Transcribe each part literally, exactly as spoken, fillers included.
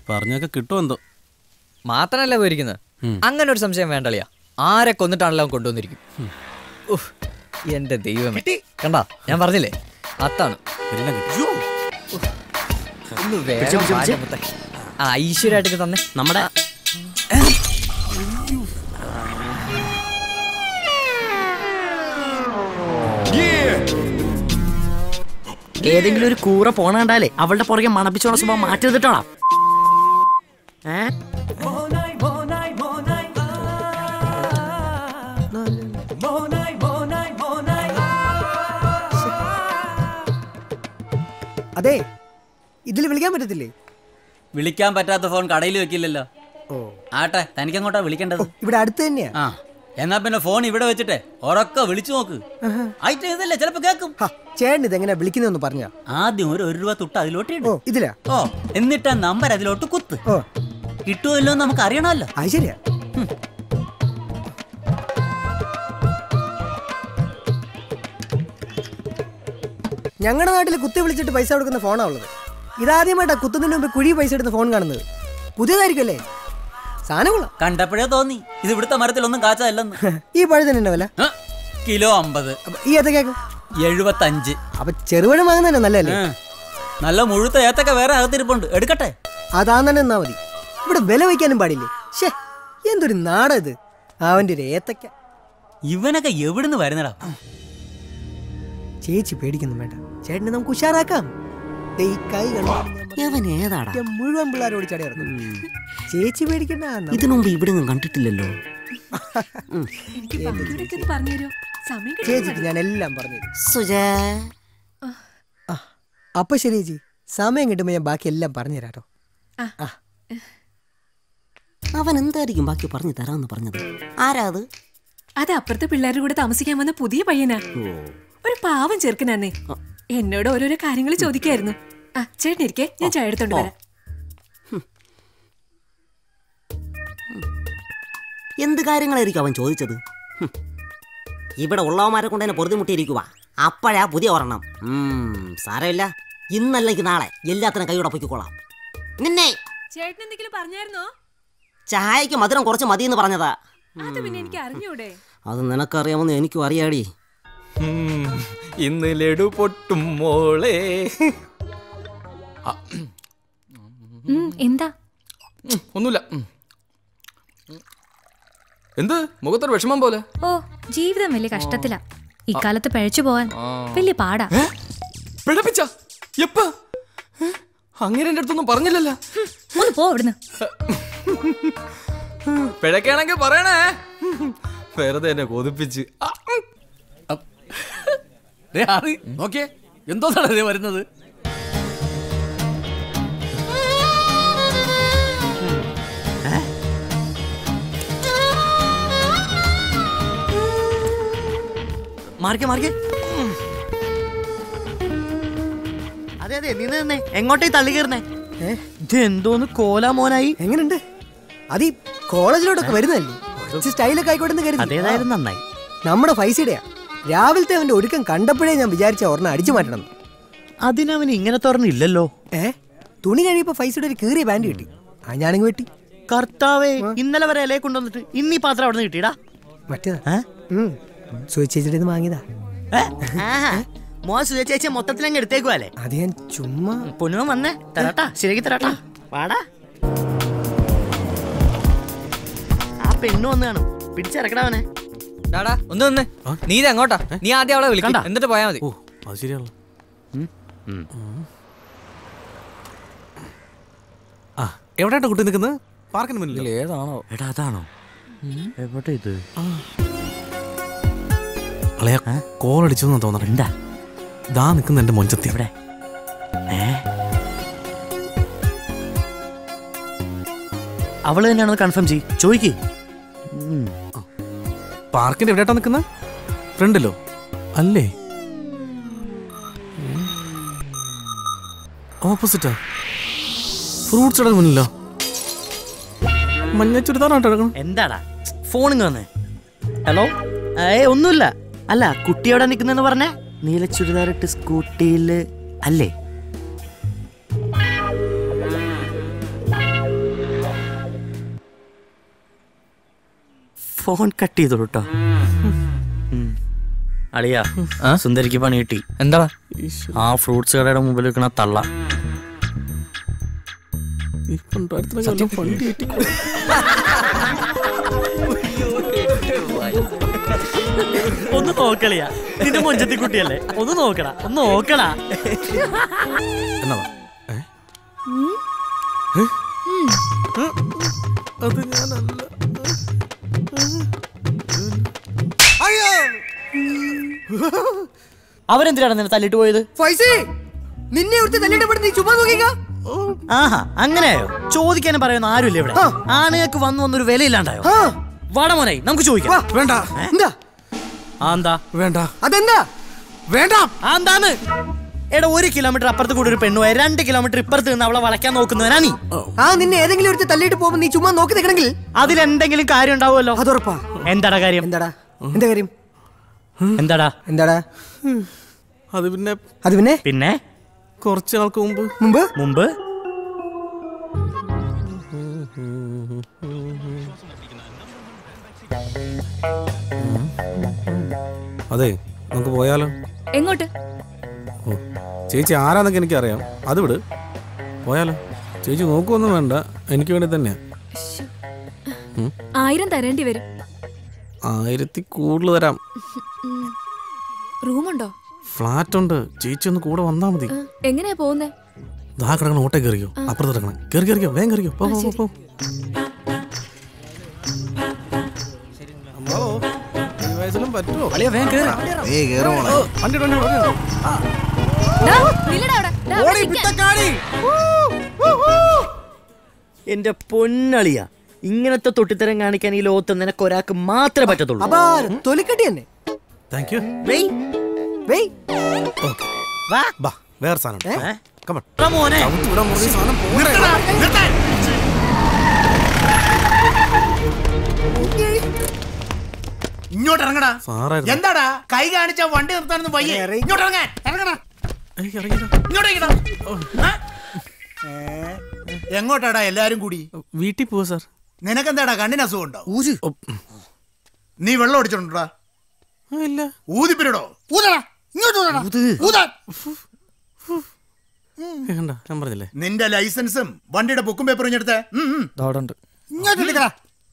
പറഞ്ഞൊക്കെ കിട്ടുമെന്തോ. മാത്രല്ല പോയിരിക്കുന്നത്. അങ്ങനെ ഒരു സംശയം വേണ്ടളിയാ. ആരെ കൊന്നിട്ടാണല്ലോ അവൻ കൊണ്ടുവന്നിരിക്കും. എന്റെ ദൈവമേ, കണ്ടാ ഞാൻ പറഞ്ഞില്ലേ അത്താണ്. ഐശ്വര്യമായിട്ടൊക്കെ തന്നെ നമ്മുടെ ഏതെങ്കിലും ഒരു കൂറ പോണാണ്ടാലേ അവളുടെ പുറകെ മണപ്പിച്ചോണ സ്വഭാവം മാറ്റിട്ടാണോ? അതെ, ഇതിൽ വിളിക്കാൻ പറ്റത്തില്ലേ? വിളിക്കാൻ പറ്റാത്ത ഫോൺ കടയിൽ വെക്കില്ലല്ലോ. ഓ ആട്ടെ, തനിക്ക് അങ്ങോട്ടാ വിളിക്കേണ്ടത്? ഇവിടെ അടുത്ത് തന്നെയാ. ആ, എന്നാ പിന്നെ ഫോൺ ഇവിടെ വെച്ചിട്ടെ ഉറക്കെ വിളിച്ചു നോക്ക്. ആയിട്ട് ഇതല്ലേ ചിലപ്പോ കേക്കും. ചേട്ടൻ ഇതെങ്ങനെ വിളിക്കുന്നതെന്ന് പറഞ്ഞാ? ആദ്യം ഒരു ഒരു രൂപ തൊട്ട് അതിലോട്ട് ഇടും. ഓ ഇതിലാ? ഓ, എന്നിട്ട് ആ നമ്പർ അതിലോട്ട് കുത്ത്. ഓ, കിട്ടുമല്ലോ നമുക്ക് അറിയണമല്ലോ. അത് ശരിയാ. ഞങ്ങളുടെ നാട്ടിൽ കുത്തി വിളിച്ചിട്ട് പൈസ കൊടുക്കുന്ന ഫോണാ ഉള്ളത്. ഇതാദ്യമായിട്ടാ കുത്തുന്നതിന് മുമ്പ് കുഴി പൈസ എടുത്ത ഫോൺ കാണുന്നത്. പുതിയതായിരിക്കല്ലേ? സാധനം കൊള്ളാം. കണ്ടപ്പോഴേ തോന്നി ഇത് ഇവിടുത്തെ മരത്തിലൊന്നും കാച്ചല്ലെന്ന്. ഈ പഴുതന്നെ എന്നാ വില? കിലോ അമ്പത്. ഈ ഏത്തക്കേക്ക് എഴുപത്തഞ്ച്. അപ്പൊ ചെറുപഴം വാങ്ങുന്നതന്നെ നല്ലല്ലേ? നല്ല മുഴുത്ത ഏത്തക്ക വേറെ അകത്തിരിപ്പുണ്ട്, എടുക്കട്ടെ? അതാ തന്നെ എന്നാ മതി. ഇവിടെ വില വയ്ക്കാനും പാടില്ലേ? ഷേ, എന്തൊരു നാടാ ഇത്. അവന്റെ ഒരു ഏത്തക്ക. ഇവനൊക്കെ എവിടുന്ന് വരുന്നടാ? ചേച്ചി പേടിക്കുന്നു വേണ്ട, ചേട്ടനെ നമുക്ക് ഉഷാറാക്കാം. മുഴുവൻ പിള്ളേരോട് ചട ഇറക്കും. ചേച്ചി പേടിക്കണ്ട. ഇതിനു മുമ്പ് ഇവിടെ ഒന്നും കണ്ടിട്ടില്ലല്ലോ. ചേച്ചിക്ക് ഞാൻ എല്ലാം പറഞ്ഞു. അപ്പൊ ശരി ചേച്ചി, സമയം കിട്ടുമ്പോ ഞാൻ ബാക്കി എല്ലാം പറഞ്ഞു തരാട്ടോ. അവൻ എന്തായിരിക്കും ബാക്കി പറഞ്ഞു തരാന്ന് പറഞ്ഞത്? ആരാ അത്? അത് അപ്പുറത്തെ പിള്ളേരുടെ കൂടെ താമസിക്കാൻ വന്ന പുതിയ പയ്യനാ. ഒരു പാവം ചെറുക്കനാന്നേ. എന്നോട് ഓരോരോ കാര്യങ്ങൾ ചോദിക്കായിരുന്നു. ആ ചേട്ടൻ ഇരിക്കേ, ഞാൻ ചായ എടുത്തോണ്ട് വരാം. എന്ത് കാര്യങ്ങളായിരിക്കും അവൻ ചോദിച്ചത്? ഇവിടെ ഉള്ളവന്മാരെ കൊണ്ട് തന്നെ പൊറുതിമുട്ടിയിരിക്കുക. അപ്പോഴാ പുതിയ ഒരെണ്ണം. സാരമില്ല, ഇന്നല്ലെങ്കിൽ നാളെ എല്ലാത്തിനും കൈയോടെ പൊയ്ക്കോളാം. നിന്നെ ചേട്ടൻ എന്തെങ്കിലും പറഞ്ഞായിരുന്നോ? ചായക്ക് മധുരം കുറച്ച് മതിയെന്ന് പറഞ്ഞതാ. അത് പിന്നെ എനിക്ക് അറിഞ്ഞൂടെ? അത് നിനക്കറിയാമെന്ന് എനിക്കും അറിയാടി. ഇന്ന് ലഡു പൊട്ടും മോളെ. എന്താ? ഒന്നുമില്ല. എന്ത് മുഖത്തൊരു വിഷമം പോലെ? ഓ, ജീവിതം വലിയ കഷ്ടത്തിലാ. ഇക്കാലത്ത് പഴച്ചു പോവാൻ വലിയ പാടാ. പിഴപ്പിച്ച എപ്പ? അങ്ങനെ എന്റെ അടുത്തൊന്നും പറഞ്ഞില്ലല്ലോ. ഒന്ന് പോ ഇവിടുന്ന്. പിഴക്കാണെങ്കിൽ പറയണേ, വെറുതെ എന്നെ കൊതിപ്പിച്ച്. നോക്കിയേ, എന്തോ വരുന്നത്. മാറിക്കേ മാറിക്കേ. അതെ അതെ, നീ നിന്നേ. എങ്ങോട്ടേ തള്ളി കയറുന്നേ? ഇത് എന്തോന്ന് കോലാ മോനായി. എങ്ങനെയുണ്ട്? അത് ഈ കോളേജിലോട്ടൊക്കെ വരുന്നല്ലേ, സ്റ്റൈലൊക്കെ ആയിക്കോട്ടെ കരുതി. അതേതായാലും നന്നായി. നമ്മുടെ പൈസയുടെയാ. രാവിലത്തെ അവന്റെ ഒരുക്കം കണ്ടപ്പോഴേ ഞാൻ വിചാരിച്ച ഒരെണ്ണം അടിച്ചു മാറ്റണം. അതിനവന് ഇങ്ങനത്തെ ഒരെണ്ണം ഇല്ലല്ലോ. ഏ, തുണി കഴിയപ്പോ പൈസയുടെ ഒരു കീറിയ പാന്റ് കിട്ടി. ആ ഞാനിങ്ങ് വെട്ടി. കർത്താവേ, ഇന്നലെ വരെ ഇലയെ കൊണ്ടുവന്നിട്ട് ഇന്നീ പാത്രം അവിടെ നിന്ന് കിട്ടിയടാ. മറ്റേതാ സുചേച്ചിയുടെ വാങ്ങിയതാ. മോൻ സുചേച്ചിയെ മൊത്തത്തിലങ്ങ് എടുത്തേക്കുവല്ലേ? അത് ഞാൻ ചുമ്മാ. പൊന്നു വന്നേ, തരാട്ടാ, ശരിയാക്കി തരാട്ടാ. വാടാ. ആ പെണ്ണു വന്ന് കാണും, പിടിച്ചിറക്കടാവനെ. ഒന്ന് വന്നേ. നീ ഇത് എങ്ങോട്ടാ? നീ ആദ്യം അവളെ വിളിക്കണ്ട, എന്നിട്ട് പോയാ മതി. ഓ, അത് ശരിയാണല്ലോ. ആ, എവിടെയാ കുട്ടി നിൽക്കുന്നത്? പാർക്കിന് മുന്നിൽ. ഏതാണോ? എടാ അതാണോ? എവിടെ ഇത്? അളയാ, കോൾ അടിച്ചു തോന്നണം. എന്താ ദാ നിൽക്കുന്ന എന്റെ മൊഞ്ചത്തി. എവിടെ? അവള് തന്നെയാണെന്ന് കൺഫേം ചെയ്യ്, ചോദിക്ക്. പാർക്കിന്റെ എവിടെയാട്ടാ നിൽക്കുന്നത്? ഫ്രണ്ടിലോ? അല്ലേ, ഓപ്പോസിറ്റാ. ഫ്രൂട്ട്സ് കട മുന്നിലോ? മഞ്ഞ ചുരിദാറാട്ടോ കിടക്കണം. എന്താടാ ഫോണിങ് വന്നേ? ഹലോ. ഏ ഒന്നുമില്ല. അല്ല, കുട്ടി എവിടെ നിൽക്കുന്നെന്ന് പറഞ്ഞേ? നീല ചുരിദാറിട്ട് സ്കൂട്ടിയില് അല്ലേ? ഫോൺ കട്ട് ചെയ്തോളൂ കേട്ടോ. അളിയാ സുന്ദരിക്ക് പണി കിട്ടി. എന്താ? ആ ഫ്രൂട്ട്സ് കടയുടെ മുമ്പിൽ വെക്കണ തള്ള. ഒന്ന് നോക്കളിയാ, നിന്റെ മൊഞ്ചത്തി കുട്ടിയല്ലേ, ഒന്ന് നോക്കടാ, ഒന്ന് നോക്കടാ. എന്നാ അത് ഞാനല്ല. അവരെന്തിനാണ് നിന്നെ തല്ലിട്ട് പോയത്? ഫൈസി, നിന്നെ ഒരുത്തി തല്ലിട്ട് പെടുത്തി ചുമ്മാ നോക്കിക്കാ. ആഹാ, അങ്ങനെയായോ? ചോദിക്കാനും പറയുന്ന ആരുമില്ല ഇവിടെ. ആണുങ്ങൾക്ക് വന്നു വന്നൊരു വിലയില്ലാണ്ടായോ? വടമോനായി നമുക്ക് ചോദിക്കാം. വേണ്ട. എന്താ? ആ എന്താ വേണ്ട. അതെന്താ വേണ്ട? ആ എന്താന്ന്? എടാ, ഒരു കിലോമീറ്റർ അപ്പുറത്ത് കൂടി ഒരു പെണ്ണുപോയ രണ്ട് കിലോമീറ്റർ ഇപ്പുറത്ത് നിന്ന് അവളെ വളയ്ക്കാൻ നോക്കുന്നവനാ നീ. ആ നിന്നെ ഏതെങ്കിലും ഒരുത്തി തല്ലിട്ട് പോകുമ്പോ നീ ചുമ്മാ നോക്കി നിൽക്കണമെങ്കിൽ അതിലെന്തെങ്കിലും കാര്യം ഉണ്ടാവുമല്ലോ. അതുറപ്പാ. എന്താടാ കാര്യം? എന്താടാ എന്താ കാര്യം? എന്താടാ എന്താടാ? അത് പിന്നെ അത് പിന്നെ പിന്നെ കുറച്ച് നാൾക്ക് മുമ്പ് മുമ്പ് മുമ്പ് അതെ, നമുക്ക് പോയാലോ? എങ്ങോട്ട്? ഓ, ചേച്ചി ആരാന്നൊക്കെ എനിക്കറിയാം. അത് വിട്, പോയാലോ? ചേച്ചി നോക്കുമൊന്നും വേണ്ട, എനിക്ക് വേണ്ടി തന്നെയാ. ആയിരം തരേണ്ടി വരും. ആയിരത്തി കൂടുതൽ തരാം. റൂമുണ്ടോ? ഫ്ലാറ്റ് ഉണ്ട്. ചേച്ചി ഒന്ന് കൂടെ വന്നാ മതി. എങ്ങനെയാ പോകുന്നേ? ദാ കിടക്കണം, ഓട്ടെ കയറിയോ, അപ്പുറത്ത് കിടക്കണം. കയറി കയറിയോ, വേഗം കയറിയോ. പോ പോ പോ. പറ്റുമോ? എന്റെ പൊന്നളിയ, ഇങ്ങനത്തെ തൊട്ടിത്തരം കാണിക്കാൻ ഈ ലോകത്ത് നിനക്ക് ഒരാൾക്ക് മാത്രമേ പറ്റത്തുള്ളൂ. തൊലിക്കട്ടി തന്നെ. Thank you. വെയ് വെയ്. ഓക്കെ, വാ ബാ. വേറെ സാധനം മോനെ. ഇങ്ങോട്ട് ഇറങ്ങടാ. സാറായിരുന്നു. എന്താടാ കൈ കാണിച്ച വണ്ടി നിർത്താനൊന്നും പയ്യെ. ഇങ്ങോട്ട് ഇറങ്ങാൻ ഇറങ്ങടാ. ഇങ്ങോട്ട് ഇറങ്ങടാ. എങ്ങോട്ടാടാ എല്ലാരും കൂടി? വീട്ടിൽ പോവാ സാർ. നിനക്കെന്താടാ കണ്ണിന് അസുഖം ഉണ്ടോ? നീ വെള്ളം അടിച്ചോണ്ടാ? ഇല്ല. ഊതിപ്പിരടോ. ഊതടാ. ഇങ്ങോട്ട് ഊതടാ. ഊതാൻ. ഞാൻ പറഞ്ഞില്ലേ, നിന്റെ ലൈസൻസും വണ്ടിയുടെ ബുക്കും പേപ്പറും ഇങ്ങെടുത്തേ. ഇങ്ങോട്ട് എടുക്കടാ.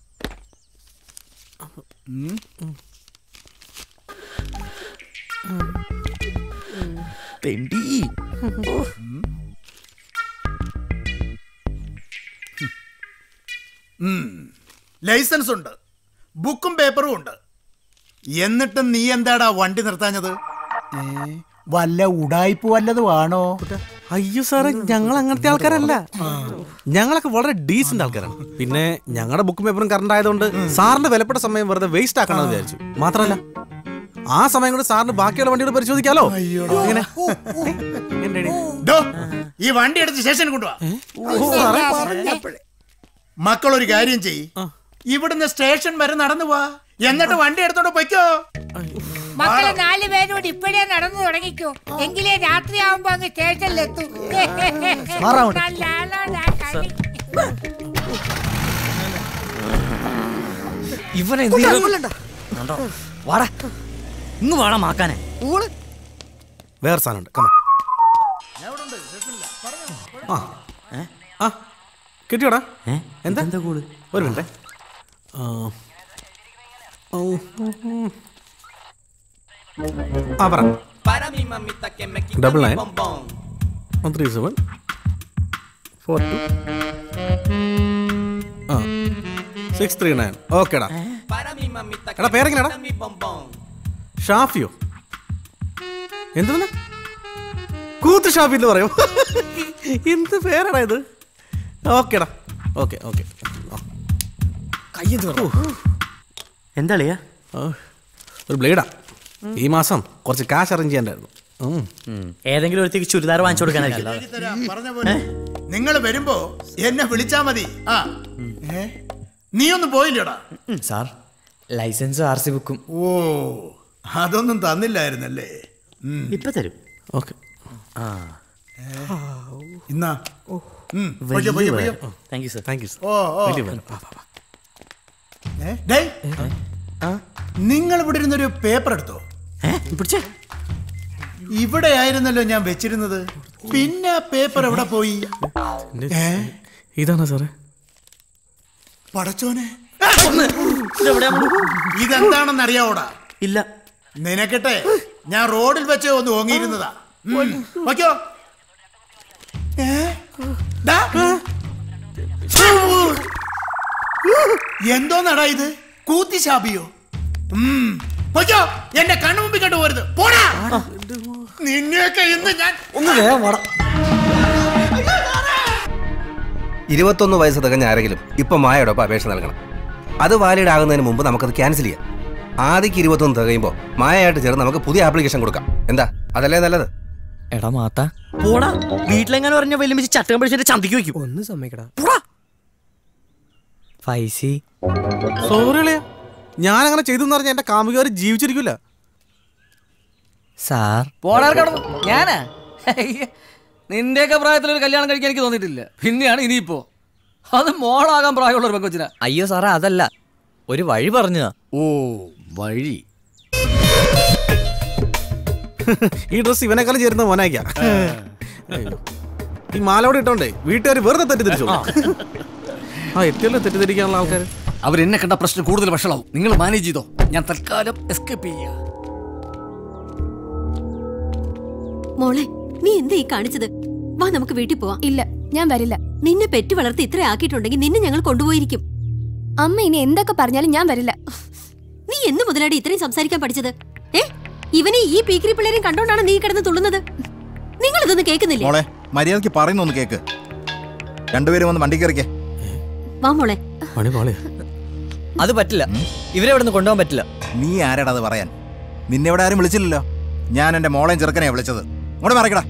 ലൈസൻസ് ഉണ്ട്, ബുക്കും പേപ്പറും ഉണ്ട്. എന്നിട്ടും നീ എന്താടാ വണ്ടി നിർത്താഞ്ഞത്? വല്ല ഉടായ്പ വല്ലതും ആണോ? അയ്യോ സാറേ, ഞങ്ങൾ അങ്ങനത്തെ ആൾക്കാരല്ല. ഞങ്ങളൊക്കെ വളരെ ഡീസന്റ് ആൾക്കാരാണ്. പിന്നെ ഞങ്ങളുടെ ബുക്കും പേപ്പറും കറണ്ട് ആയതുകൊണ്ട് സാറിന്റെ വിലപ്പെട്ട സമയം വെറുതെ വേസ്റ്റ് ആക്കണമെന്ന് വിചാരിച്ചു. മാത്രമല്ല ആ സമയം കൊണ്ട് സാറിന് ബാക്കിയുള്ള വണ്ടികൾ പരിശോധിക്കാലോ. ഈ വണ്ടി എടുത്ത് സ്റ്റേഷനിൽ കൊണ്ടുവാ. മക്കളൊരു കാര്യം ചെയ്, ഇവിടുന്ന് സ്റ്റേഷൻ വരെ നടന്നു പോവാ, എന്നിട്ട് വണ്ടി എടുത്തോണ്ട് പൊയ്ക്കോ. മക്കളെ നാല് പേരോട് ഇപ്പഴേ നടന്നു തുടങ്ങിക്കോ, എങ്കിലേ രാത്രി ആവുമ്പോ അങ്ങ് സ്റ്റേഷനിലെത്തും. ഇവനെ വാടാ, ഇങ്ങ് വാടാ മാക്കാനെ. വേറെ സാധനം കിട്ടിയോടാ? എന്താ കൂട്? ഒരു മിനിറ്റ്. ആ പറ. Double nine one three seven four two ആ സിക്സ് ത്രീ നയൻ. ഓക്കേടാ. എടാ പേരെങ്ങനെയാടാ? ഷാഫിയോ? എന്താണ്? കൂത്ത് ഷാഫി എന്ന് പറയോ? എന്ത് പേരാടാ ഇത്? ഓക്കേടാ. Okay okay. എന്താ ളിയാ? ഒരു ബ്ലേഡാ. ഈ മാസം കുറച്ച് കാശ് അറേഞ്ച് ചെയ്യാണ്ടായിരുന്നു. ഏതെങ്കിലും ഒരുത്തേക്ക് ചുരിദാർ വാങ്ങിച്ചു കൊടുക്കാനായിരിക്കും. നിങ്ങൾ വരുമ്പോ എന്നെ വിളിച്ചാ മതി. ആ നീ ഒന്നും പോയില്ലടാ? സാർ, ലൈസൻസും ആർ സി ബുക്കും. ഓ, അതൊന്നും തന്നില്ലായിരുന്നല്ലേ? ഇപ്പൊ തരും. ഓക്കെ. ഇന്നാ thank you sir. Thank you sir. ഓ ഓ നിങ്ങൾ ഇവിടെ ഇരുന്നൊരു പേപ്പർ എടുത്തോ? ഇവിടെ ആയിരുന്നല്ലോ ഞാൻ വെച്ചിരുന്നത്. പിന്നെ ആ പേപ്പർ എവിടെ പോയി? ഇതാണോ സാറേ? പടച്ചോനെ, ഇതെന്താണെന്ന് അറിയാവോടാ? ഇല്ല. നിനക്കട്ടെ, ഞാൻ റോഡിൽ വെച്ച് ഒന്ന് ഓങ്ങിയിരുന്നതാ. വയ്ക്കോ. എന്തോന്നടാ ഇത്? കൂത്തിശാപിയോ? വയ്ക്കോ, എന്റെ കണ്ണുമുമ്പിൽ കണ്ടു പോരുത്. പോടാ, നിന്നെയൊക്കെ ഇന്ന് ഞാൻ ഒന്ന് വേഗം വാടാ. ഇരുപത്തൊന്ന് വയസ്സ് തികഞ്ഞ ആരെങ്കിലും ഇപ്പൊ മായയോടൊപ്പം അപേക്ഷ നൽകണം. അത് വാലിഡ് ആകുന്നതിന് മുമ്പ് നമുക്കത് ക്യാൻസൽ ചെയ്യാം. ആദ്യക്ക് ഇരുപത്തൊന്ന് തികയുമ്പോൾ മായയായിട്ട് ചേർന്ന് നമുക്ക് പുതിയ ആപ്ലിക്കേഷൻ കൊടുക്കാം. എന്താ, അതല്ലേ നല്ലത്? എടാ മാത്ത പോടാ, വീട്ടിലെങ്ങനെ പറഞ്ഞ വെല്ലുമിച്ച് ചട്ടകം പിടിച്ചിട്ട് ചന്തിക്ക് വെക്കും. ഒന്ന് സമ്മതിക്കടാ. ഫൈസി സോറിയളേ, ഞാൻ അങ്ങനെ ചെയ്തു പറഞ്ഞ എന്റെ കാമുകാർ ജീവിച്ചിരിക്കില്ല. സാർ പോടാർ കടന്നു. ഞാനാ നിന്റെയൊക്കെ പ്രായത്തിലൊരു കല്യാണം കഴിക്കാൻ എനിക്ക് തോന്നിയിട്ടില്ല. പിന്നെയാണ് ഇനിയിപ്പോ അത് മോളാകാൻ പ്രായമുള്ള ഒരു പെങ്കൊച്ചിനാ. അയ്യോ സാറേ, അതല്ല, ഒരു വഴി പറഞ്ഞതാ. ഓ, വഴി. ഈ ഡ്രസ് ഇവനെക്കാളും ചേരുന്ന മോനായിക്കാ. ഈ മാലോടെ ഇട്ടോണ്ടേ വീട്ടുകാർ വെറുതെ തെറ്റിദ്ധരിച്ചോ. ആ എത്തിയല്ലോ തെറ്റിദ്ധരിക്കാനുള്ള ആൾക്കാർ. അവരെന്നെ കണ്ട പ്രശ്നം കൂടുതൽ വഷളാവും. നിങ്ങൾ മാനേജ് ചെയ്തോ, ഞാൻ തൽക്കാലം എസ്കേപ്പ് ചെയ്യാ. മോളെ, നീ എന്താ ഈ കാണിച്ചത്? വാ, നമുക്ക് വീട്ടിൽ പോവാം. ഇല്ല, ഞാൻ വരില്ല. നിന്നെ പെറ്റ് വളർത്തി ഇത്ര ആക്കിയിട്ടുണ്ടെങ്കിൽ നിന്നെ ഞങ്ങൾ കൊണ്ടുപോയിരിക്കും. അമ്മ ഇനി എന്തൊക്കെ പറഞ്ഞാലും ഞാൻ വരില്ല. നീ എന്ന് മുതലാടി ഇത്രയും സംസാരിക്കാൻ പഠിച്ചത്? ഏ, ഇവനെ ഈ പീക്കിരി പിള്ളേരെയും കണ്ടോണ്ടാണ് നീ കിടന്ന് തുള്ളുന്നത്. നിങ്ങൾ ഇതൊന്നും കേൾക്കുന്നില്ലേ? മോളെ, മര്യാദയ്ക്ക് പറയുന്നൊന്ന് കേക്ക്. രണ്ടുപേരും വന്ന് വണ്ടി കയറിക്കേ. വാ മോളെ. അത് പറ്റില്ല, ഇവരെ ഇവിടെ നിന്ന് കൊണ്ടുപോകാൻ പറ്റില്ല. നീ ആരാടാ അത് പറയാൻ? നിന്നെ ഇവിടെ ആരും വിളിച്ചില്ലല്ലോ. ഞാൻ എന്റെ മോളെയും ചെറുക്കനെ വിളിച്ചത്. ഇങ്ങോട്ട് മറിക്കടാ.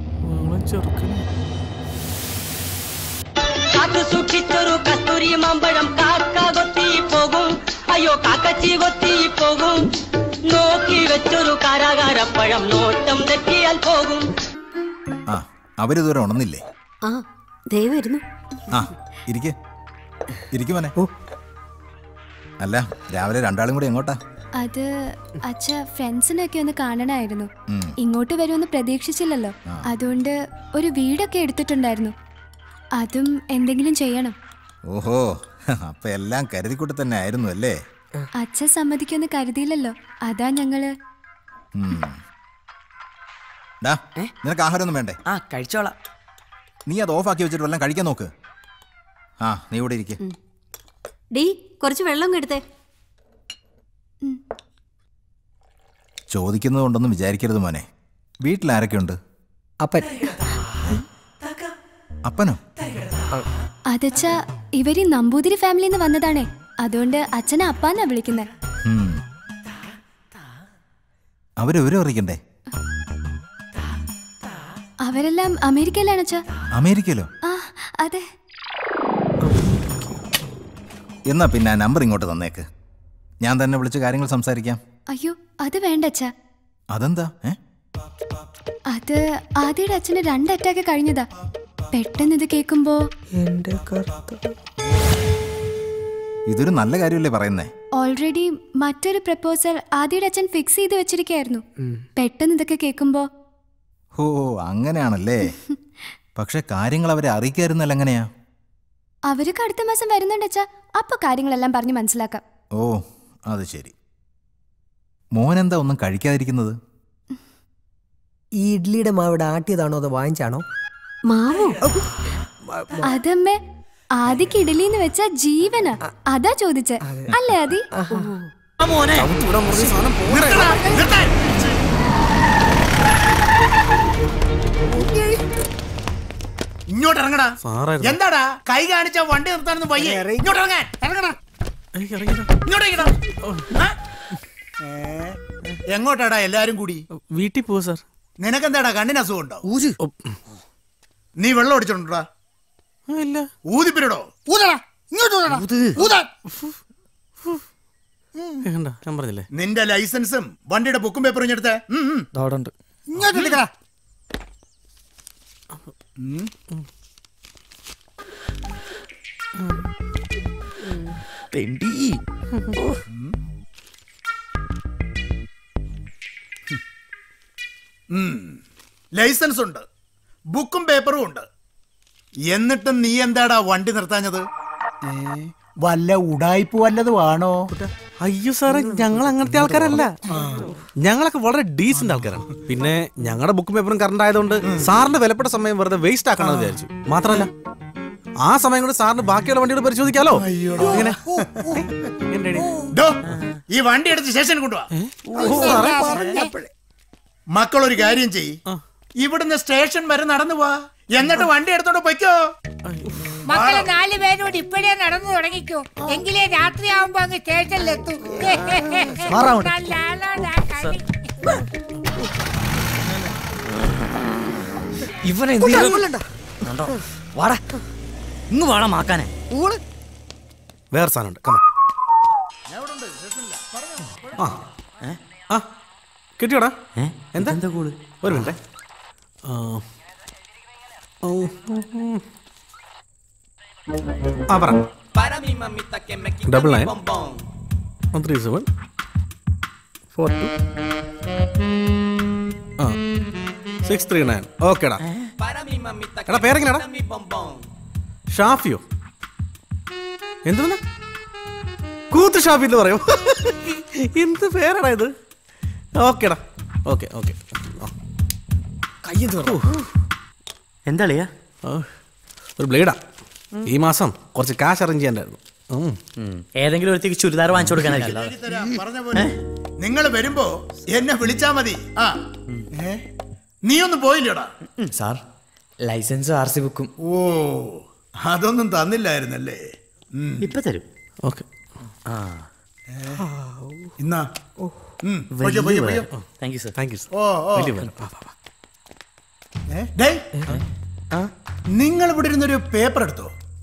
സൂക്ഷിച്ചൊരു കസ്തൂരി മാമ്പഴം കാക്ക കൊത്തി പോകും. അയ്യോ, കാക്കച്ചി കൊത്തി പോകും. നോക്കി വെച്ചൊരു കാരാകാരപ്പഴം നോട്ടം തെറ്റിയാൽ പോകും. ആ, അവരിതുവരെ ഉണർന്നില്ലേ? ആ, ദേ വരുന്നു. ആ, ഇരിക്കെ ഇരിക്കുമനെ. അല്ല, രാവിലെ രണ്ടാളും കൂടി എങ്ങോട്ടാ? അത് അച്ഛ ഫ്രണ്ട്സിനൊക്കെ ഒന്ന് കാണണമായിരുന്നു. ഇങ്ങോട്ട് വരുമെന്ന് പ്രതീക്ഷിച്ചില്ലല്ലോ. അതുകൊണ്ട് ഒരു വീടൊക്കെ എടുത്തിട്ടുണ്ടായിരുന്നു. അതും എന്തെങ്കിലും ചെയ്യണം. ഓഹോ, അപ്പൊ എല്ലാം കരുതിക്കൂട്ടി തന്നെ ആയിരുന്നു അല്ലേ? അച്ഛൻ സമ്മതിക്കുമെന്ന് കരുതിയില്ലല്ലോ, അതാ ഞങ്ങള്. നിനക്ക് ആഹാരം ഒന്നും വേണ്ടേ? ആ, കഴിച്ചോളാം. നീ അത് ഓഫ് ആക്കി വെച്ചിട്ട് വല്ലതും കഴിക്കാൻ നോക്ക്. ആ, നീ ഇവിടെ ഇരിക്കെ. ഡീ, കുറച്ച് വെള്ളം എടുത്തേ. ചോദിക്കുന്നത് കൊണ്ടൊന്നും വിചാരിക്കരുത് മോനെ. വീട്ടിൽ ആരൊക്കെയുണ്ട്? അപ്പൻ. അപ്പനോ? അതച്ഛ, ഇവര് നമ്പൂതിരി ഫാമിലിന്ന് വന്നതാണേ. അതുകൊണ്ട് അച്ഛനെ അപ്പാന്നാ വിളിക്കുന്നത്. അവര് വിവരം അറിയിക്കണ്ടേ? അവരെല്ലാം അമേരിക്കയിലാണ് അച്ഛാ. അമേരിക്കയിലോ? ആ, അതെ. എന്നാ പിന്നെ ആ നമ്പർ ഇങ്ങോട്ട് തന്നേക്ക്. ഞാൻ തന്നെ വിളിച്ച് കാര്യങ്ങൾ സംസാരിക്കാം. അയ്യോ, അത് വേണ്ട അച്ഛാ. അതെന്താ? അത് ആദ്യയുടെ അച്ഛന് രണ്ട് അറ്റാക്ക് കഴിഞ്ഞതാ. പെട്ടെന്ന് ഇത് കേൾക്കുമ്പോ ഇതൊരു നല്ല കാര്യമല്ലേ പറയുന്നേ? ഓൾറെഡി മറ്റൊരു പ്രപ്പോസൽ ആദ്യയുടെ അച്ഛൻ ഫിക്സ് ചെയ്ത് വെച്ചിരിക്കായിരുന്നു. പെട്ടെന്ന് ഇതൊക്കെ കേൾക്കുമ്പോ. ഓ, അങ്ങനെയാണല്ലേ. പക്ഷെ കാര്യങ്ങൾ അവരെ അറിയിക്കായിരുന്നല്ല. എങ്ങനെയാ? അവരൊക്കെ അടുത്ത മാസം വരുന്നുണ്ട് അച്ഛാ. അപ്പൊ കാര്യങ്ങളെല്ലാം പറഞ്ഞ് മനസ്സിലാക്കാം. ഓ, അത് ശരി. മോനെന്താ ഒന്നും കഴിക്കാതിരിക്കുന്നത്? ഈ ഇഡ്ലിയുടെ മാവിടെ ആട്ടിയതാണോ അതോ വാങ്ങിച്ചാണോ? മാവോ? അതമ്മേ, ആദിക്ക് ഇഡലിന്ന് വെച്ച ജീവനാ. അതാ ചോദിച്ചേ അല്ലേ ആദി? ഇങ്ങോട്ട് ഇറങ്ങടാ. എന്താടാ കൈ കാണിച്ച വണ്ടി നിർത്താനൊന്നും വയ്യേ? ഇങ്ങോട്ട് ഇറങ്ങാൻ. ഇറങ്ങടാ. എങ്ങോട്ടാടാ എല്ലാരും കൂടി? വീട്ടിൽ പോവാ സാർ. നിനക്കെന്താടാ കണ്ണിന് അസുഖം ഉണ്ടോ? നീ വെള്ളം അടിച്ചോണ്ടാ? ഊതിപ്പിരടോ. ഊതടാ. ഇങ്ങോട്ട് ഞാൻ പറഞ്ഞില്ലേ, നിന്റെ ലൈസൻസും വണ്ടിയുടെ ബുക്കും പേപ്പറും ഇങ്ങെടുത്തേ. ഇങ്ങോട്ട് എടുക്കടാ. ലൈസൻസ് ഉണ്ട്, ബുക്കും പേപ്പറും ഉണ്ട്. എന്നിട്ടും നീ എന്താടാ വണ്ടി നിർത്താഞ്ഞത്? വല്ല ഉടായ്പ വല്ലതും ആണോ? അയ്യോ സാറേ, ഞങ്ങൾ അങ്ങനത്തെ ആൾക്കാരല്ല. ഞങ്ങളൊക്കെ വളരെ ഡീസന്റ് ആൾക്കാരാണ്. പിന്നെ ഞങ്ങളുടെ ബുക്കും പേപ്പറും കറണ്ട് ആയതുകൊണ്ട് സാറിന്റെ വിലപ്പെട്ട സമയം വെറുതെ വേസ്റ്റ് ആക്കണമെന്ന് വിചാരിച്ചു. മാത്രമല്ല ആ സമയം കൊണ്ട് സാറിന് ബാക്കിയുള്ള വണ്ടിയോട് പരിശോധിക്കാലോ. ഈ വണ്ടി എടുത്ത് സ്റ്റേഷനിൽ കൊണ്ടുവാ. മക്കൾ ഒരു കാര്യം ചെയ്, ഇവിടുന്ന് സ്റ്റേഷൻ വരെ നടന്നു പോവാ, എന്നിട്ട് വണ്ടി എടുത്തോണ്ട് പൊയ്ക്കോ. മക്കളെ നാല് പേരോട് ഇപ്പഴേ നടന്നു തുടങ്ങിക്കോ, എങ്കിലേ രാത്രിയാവുമ്പോ അങ്ങ് സ്റ്റേഷനിലെത്തും. നല്ല ആളോടാ കളി. ഇവനെ വാടാ, ഇങ്ങ് വാടാ മാക്കാനെ. വേറെ സാധനമുണ്ട്. ആ കിട്ടിയോടാ? എന്താ ഒരു മിനിറ്റ്. ആ പറ. Double nine three seven four two ആ സിക്സ് ത്രീ നയൻ. ഓക്കേടാ. എടാ പേരെങ്ങനെയാടാ? ഷാഫിയോ? എന്ത് കൂത്ത് ഷാഫി എന്ന് പറയും? എന്ത് പേരാടാ ഇത്? ഓക്കേടാ, ഓക്കെ ഓക്കെ. എന്താളിയാ? ഒരു ബ്ലേഡാ. ഈ മാസം കുറച്ച് കാശ് അറേഞ്ച് ചെയ്യണ്ടായിരുന്നു. ഏതെങ്കിലും ഒരു ചുരിദാർ വാങ്ങിച്ചു കൊടുക്കാനായിരിക്കും. നിങ്ങൾ വരുമ്പോ എന്നെ വിളിച്ചാ മതി. ആ നീ ഒന്നും പോയില്ലടാ സാർ? ലൈസൻസും ആർ സി ബുക്കും. ഓ, അതൊന്നും തന്നില്ലായിരുന്നല്ലേ? ഇപ്പൊ തരും. ഓക്കെ. ഇന്നാ thank you sir. Thank you sir. ഓ ഓ നിങ്ങൾ ഇവിടെ ഇരുന്നൊരു പേപ്പർ എടുത്തോ?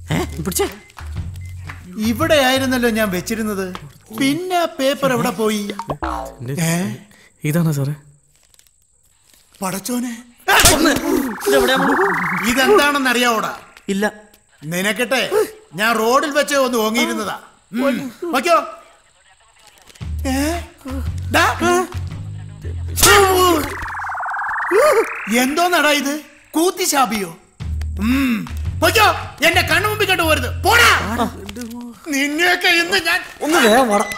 ഇവിടെ ആയിരുന്നല്ലോ ഞാൻ വെച്ചിരുന്നത്. പിന്നെ പേപ്പർ എവിടെ പോയി? ഇതാണ് സാറേ. പടച്ചോനെ, ഇതെന്താണെന്ന് അറിയാവോടാ? ഇല്ല. നിനക്കട്ടെ, ഞാൻ റോഡിൽ വെച്ച് ഒന്ന് ഓങ്ങിയിരുന്നതാ. ഓക്കോ? എന്തോന്നടാ ഇത്? കൂത്തിശാപിയോ? പൊയ്ക്കോ, എന്റെ കണ്ണു മുമ്പിൽ കണ്ടു പോരുത്. പോടാ, നിന്നെയൊക്കെ ഇന്ന് ഞാൻ ഒന്ന് വേഗം വാടാ.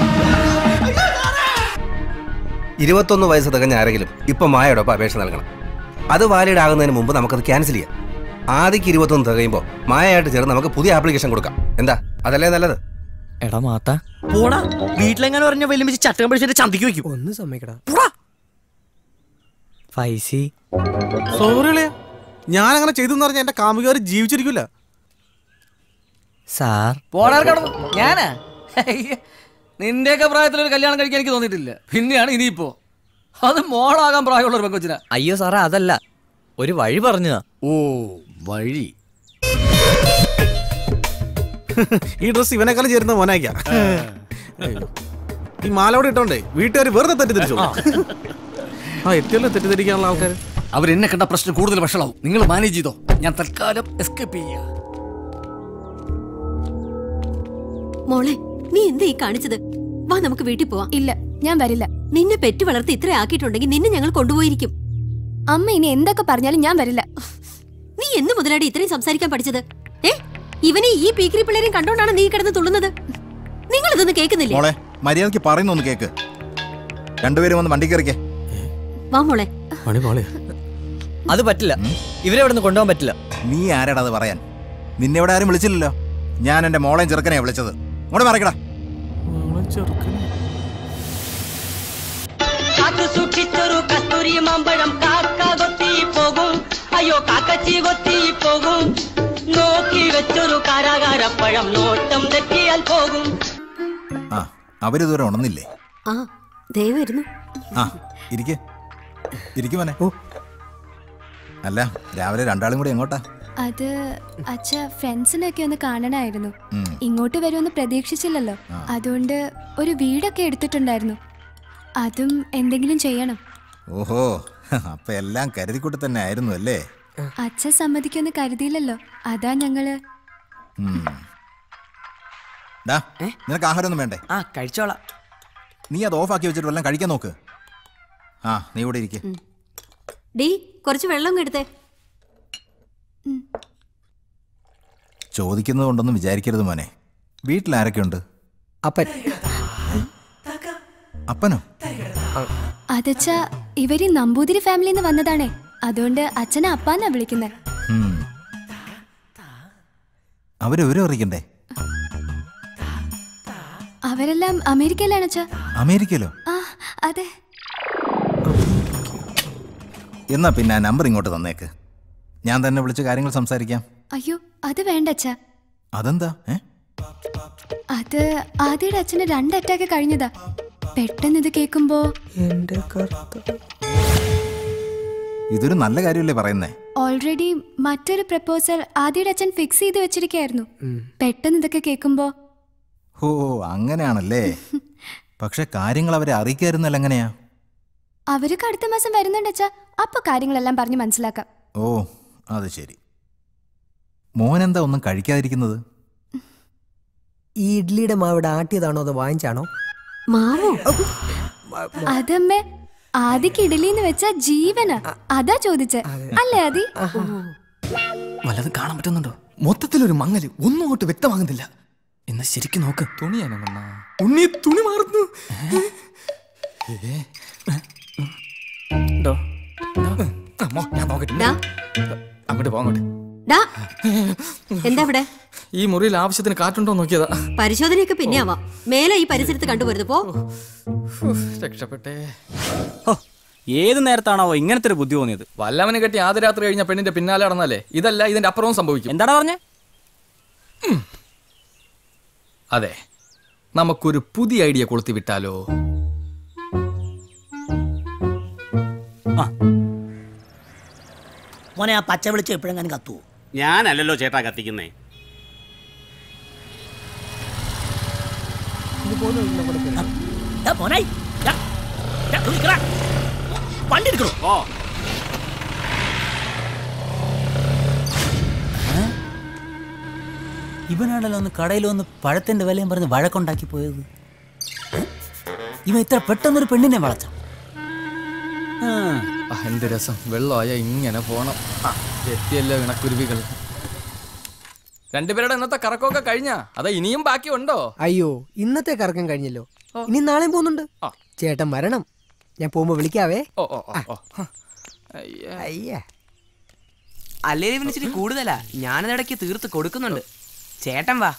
ഇരുപത്തൊന്ന് വയസ്സ് തികഞ്ഞ ആരെങ്കിലും ഇപ്പൊ മായയോടൊപ്പം അപേക്ഷ നൽകണം. അത് വാലിഡ് ആകുന്നതിന് മുമ്പ് നമുക്കത് ക്യാൻസൽ ചെയ്യാം. ആദ്യക്ക് ഇരുപത്തൊന്ന് തികയുമ്പോൾ മായയായിട്ട് ചേർന്ന് നമുക്ക് പുതിയ ആപ്ലിക്കേഷൻ കൊടുക്കാം. എന്താ, അതല്ലേ നല്ലത്? എടാ മാത്ത പോടാ, വീട്ടിലെങ്ങനെ പറഞ്ഞ വലിയ ചട്ടകം പിടിച്ചിട്ട് ചന്തിക്ക് വെക്കും. ഒന്ന് സമ്മതിക്കടാ. ഫൈസി സോറി, ഞാൻ അങ്ങനെ ചെയ്തു പറഞ്ഞാൽ എന്റെ കാമുകാർ ജീവിച്ചിരിക്കില്ല. സാർ പോടാ കടന്നു. ഞാനാ നിന്റെയൊക്കെ പ്രായത്തിലൊരു കല്യാണം കഴിക്കാൻ എനിക്ക് തോന്നിയിട്ടില്ല. പിന്നെയാണ് ഇനിയിപ്പോ അത് മോളാകാൻ പ്രായമുള്ള ഒരു പെങ്കൊച്ചിനാ. അയ്യോ സാറേ, അതല്ല, ഒരു വഴി പറഞ്ഞതാ. ഓ, വഴി. ഈ ഡ്രസ് ഇവനെക്കാളും ചേരുന്ന മോനായിക്കാ. ഈ മാലോടെ ഇട്ടോണ്ടേ വീട്ടുകാർ വെറുതെ തെറ്റിദ്ധരിച്ചു. ആ എത്തിയല്ലോ തെറ്റിദ്ധരിക്കാനുള്ള ആൾക്കാർ. അവരെന്നെ കണ്ട പ്രശ്നം കൂടുതൽ വഷളാവും. നിങ്ങൾ മാനേജ് ചെയ്തോ, ഞാൻ തൽക്കാലം എസ്കേപ്പ് ചെയ്യാ. മോളെ, നീ എന്താ ഈ കാണിച്ചത്? വാ, നമുക്ക് വീട്ടിൽ പോവാം. ഇല്ല, ഞാൻ വരില്ല. നിന്നെ പെറ്റു വളർത്തി ഇത്ര ആക്കിയിട്ടുണ്ടെങ്കിൽ നിന്നെ ഞങ്ങൾ കൊണ്ടുപോയിരിക്കും. അമ്മ ഇനി എന്തൊക്കെ പറഞ്ഞാലും ഞാൻ വരില്ല. നീ എന്ന് മുതലാടി ഇത്രയും സംസാരിക്കാൻ പഠിച്ചത്? ഏ, ഇവനെ ഈ പീക്കിരി പിള്ളേരെയും കണ്ടോണ്ടാണ് നീ കിടന്ന് തുള്ളുന്നത്. നിങ്ങൾ ഇതൊന്നും കേൾക്കുന്നില്ലേ? മോളെ, മര്യാദക്ക് പറയുന്നൊന്ന് കേക്ക്. രണ്ടുപേരും വന്ന് വണ്ടി കയറിക്കേ. വാ മോളെ. അത് പറ്റില്ല, ഇവരെ ഇവിടെ നിന്ന് കൊണ്ടുപോകാൻ പറ്റില്ല. നീ ആരാടാ അത് പറയാൻ? നിന്നെ ഇവിടെ ആരും വിളിച്ചില്ലല്ലോ. ഞാൻ എന്റെ മോളെയും ചെറുക്കനെയാ വിളിച്ചത്. ഇങ്ങോട്ട് മറക്കടാ. കാത്തു സൂക്ഷിച്ചൊരു കസ്തൂരി മാമ്പഴം കാക്ക കൊത്തി പോകും. അയ്യോ കാക്കച്ചി കൊത്തി പോകും. നോക്കി വെച്ചൊരു കാരാകാരപ്പഴം നോട്ടം തെറ്റിയാൽ പോകും. ആ, അവരിതുവരെ ഉണർന്നില്ലേ? ആ, ദയവായിരുന്നു. ആ, ഇരിക്കെ ഇരിക്കുമോനെ. അല്ല, രാവിലെ രണ്ടാളും കൂടി എങ്ങോട്ടാ? അത് അച്ഛ ഫ്രണ്ട്സിനൊക്കെ ഒന്ന് കാണണമായിരുന്നു. ഇങ്ങോട്ട് വരുമെന്ന് പ്രതീക്ഷിച്ചില്ലല്ലോ. അതുകൊണ്ട് ഒരു വീടൊക്കെ എടുത്തിട്ടുണ്ടായിരുന്നു. അതും എന്തെങ്കിലും ചെയ്യണം. ഓഹോ, അപ്പൊ എല്ലാം കരുതിക്കൂട്ടി തന്നെ ആയിരുന്നു അല്ലേ? അച്ഛൻ സമ്മതിക്കൊന്ന് കരുതിയില്ലല്ലോ, അതാ ഞങ്ങള്. ഡാ നിനക്ക് ആഹാരമൊന്നും വേണ്ടേ? ആ കഴിച്ചോളാം. നീ അത് ഓഫാക്കി വെച്ചിട്ട് വല്ലതും കഴിക്കാൻ നോക്ക്. ആ നീ ഇവിടെ ഇരിക്കെ. ഡീ കുറച്ച് വെള്ളം എടുത്തേ. ചോദിക്കുന്നത് കൊണ്ടൊന്നും വിചാരിക്കരുത് മോനെ. വീട്ടിൽ ആരൊക്കെയുണ്ട്? അപ്പൻ. അപ്പനോ? അതച്ചാ ഇവര് നമ്പൂതിരി ഫാമിലിന്ന് വന്നതാണേ, അതുകൊണ്ട് അച്ഛനെ അപ്പാന്നാ വിളിക്കുന്നത്. അവരെ വിവരം അറിയിക്കണ്ടേ? അവരെല്ലാം അമേരിക്കയിലാണ് അച്ഛാ. അമേരിക്കയിലോ? ആ അതെ. എന്നാ പിന്നെ ആ നമ്പർ ഇങ്ങോട്ട് തന്നേക്ക്, ഞാൻ തന്നെ വിളിച്ച് കാര്യങ്ങൾ സംസാരിക്കാം. അയ്യോ അത് വേണ്ട അച്ഛാ. അതെന്താ? അത് ആദ്യയുടെ അച്ഛന് രണ്ട് അറ്റാക്ക് കഴിഞ്ഞതാ. പെട്ടെന്ന് ഇത് കേൾക്കുമ്പോ ഇതൊരു നല്ല കാര്യമല്ലേ പറയുന്നേ? ഓൾറെഡി മറ്റൊരു പ്രപ്പോസൽ ആദ്യയുടെ അച്ഛൻ ഫിക്സ് ചെയ്ത് വെച്ചിരിക്കായിരുന്നു. പെട്ടെന്ന് ഇതൊക്കെ കേൾക്കുമ്പോ. ഓ അങ്ങനെയാണല്ലേ. പക്ഷെ കാര്യങ്ങൾ അവരെ അറിയിക്കായിരുന്നല്ല. എങ്ങനെയാ? അവർക്ക് അടുത്ത മാസം വരുന്നുണ്ട് അച്ഛാ, അപ്പൊ കാര്യങ്ങളെല്ലാം പറഞ്ഞ് മനസ്സിലാക്കാം. ഓ അത് ശരി. മോനെന്താ ഒന്നും കഴിക്കാതിരിക്കുന്നത്? ഈ ഇഡ്ലിയുടെ മാവിടെ ആട്ടിയതാണോ അതോ വാങ്ങിച്ചാണോ? മാവോ? അതമ്മേ ആദിക്ക് ഇഡലിന്ന് വെച്ചാ ജീവന, അതാ ചോദിച്ചേ അല്ലേ ആദി? വല്ലതും കാണാൻ പറ്റുന്നുണ്ടോ? മൊത്തത്തിലൊരു മങ്ങല്, ഒന്നും അങ്ങോട്ട് വ്യക്തമാകുന്നില്ല. എന്നാ ശരിക്കും നോക്ക്. തുണിയാണോ ഉണ്ണി? തുണി മാറുന്നു. ഞാൻ നോക്കട്ടെ. അങ്ങോട്ട് പോങ്ങോട്ട്. എന്താ ഇവിടെ? ഈ മുറിയിൽ ആവശ്യത്തിന് കാറ്റുണ്ടോ നോക്കിയതാ. പരിശോധനയൊക്കെ പിന്നെ ആവാം. മേലെ ഈ പരിസരത്ത് കണ്ടുപോരുത്. പോ. രക്ഷപ്പെട്ടേ. ഏത് നേരത്താണാവോ ഇങ്ങനത്തെ ഒരു ബുദ്ധി തോന്നിയത്? വല്ലവനെ കെട്ടി ആദ്യ രാത്രി കഴിഞ്ഞ പെണ്ണിന്റെ പിന്നാലെ നടന്നാലേ ഇതല്ല ഇതിന്റെ അപ്പുറവും സംഭവിക്കും. എന്താടാ പറഞ്ഞേ? അതെ, നമുക്കൊരു പുതിയ ഐഡിയ കൊളുത്തി വിട്ടാലോ? മോനെ ആ പച്ച വിളിച്ച് എപ്പോഴെങ്കിലും കത്തുവോ? ഞാനല്ലല്ലോ ചേട്ടാ കത്തിക്കുന്നേ. വണ്ടി എടുക്കണോ? ഓ ഇവനാണല്ലോ ഒന്ന് കടയിൽ വന്ന് പഴത്തിന്റെ വിലയും പറഞ്ഞ് വഴക്കുണ്ടാക്കി പോയത്. ഇവ ഇത്ര പെട്ടെന്നൊരു പെണ്ണിനെ വളച്ച. എന്ത് രസം, വെള്ളമായ ഇങ്ങനെ പോണം. എത്തിയല്ലോ ഇണക്കുരുവികൾ. രണ്ടുപേരുടെ ഇന്നത്തെ കറക്കമൊക്കെ കഴിഞ്ഞാ? അതാ ഇനിയും ബാക്കി ഉണ്ടോ? അയ്യോ ഇന്നത്തെ കറക്കം കഴിഞ്ഞല്ലോ, ഇനി നാളെയും പോകുന്നുണ്ട്. ചേട്ടൻ വരണം, ഞാൻ പോകുമ്പോ വിളിക്കാവേ. ഓ ഓ ഓ. അയ്യ അല്ലേ ഇവന് ഇച്ചിരി കൂടുതലാ. ഞാനിടയ്ക്ക് തീർത്ത് കൊടുക്കുന്നുണ്ട്. ചേട്ടൻ വാ.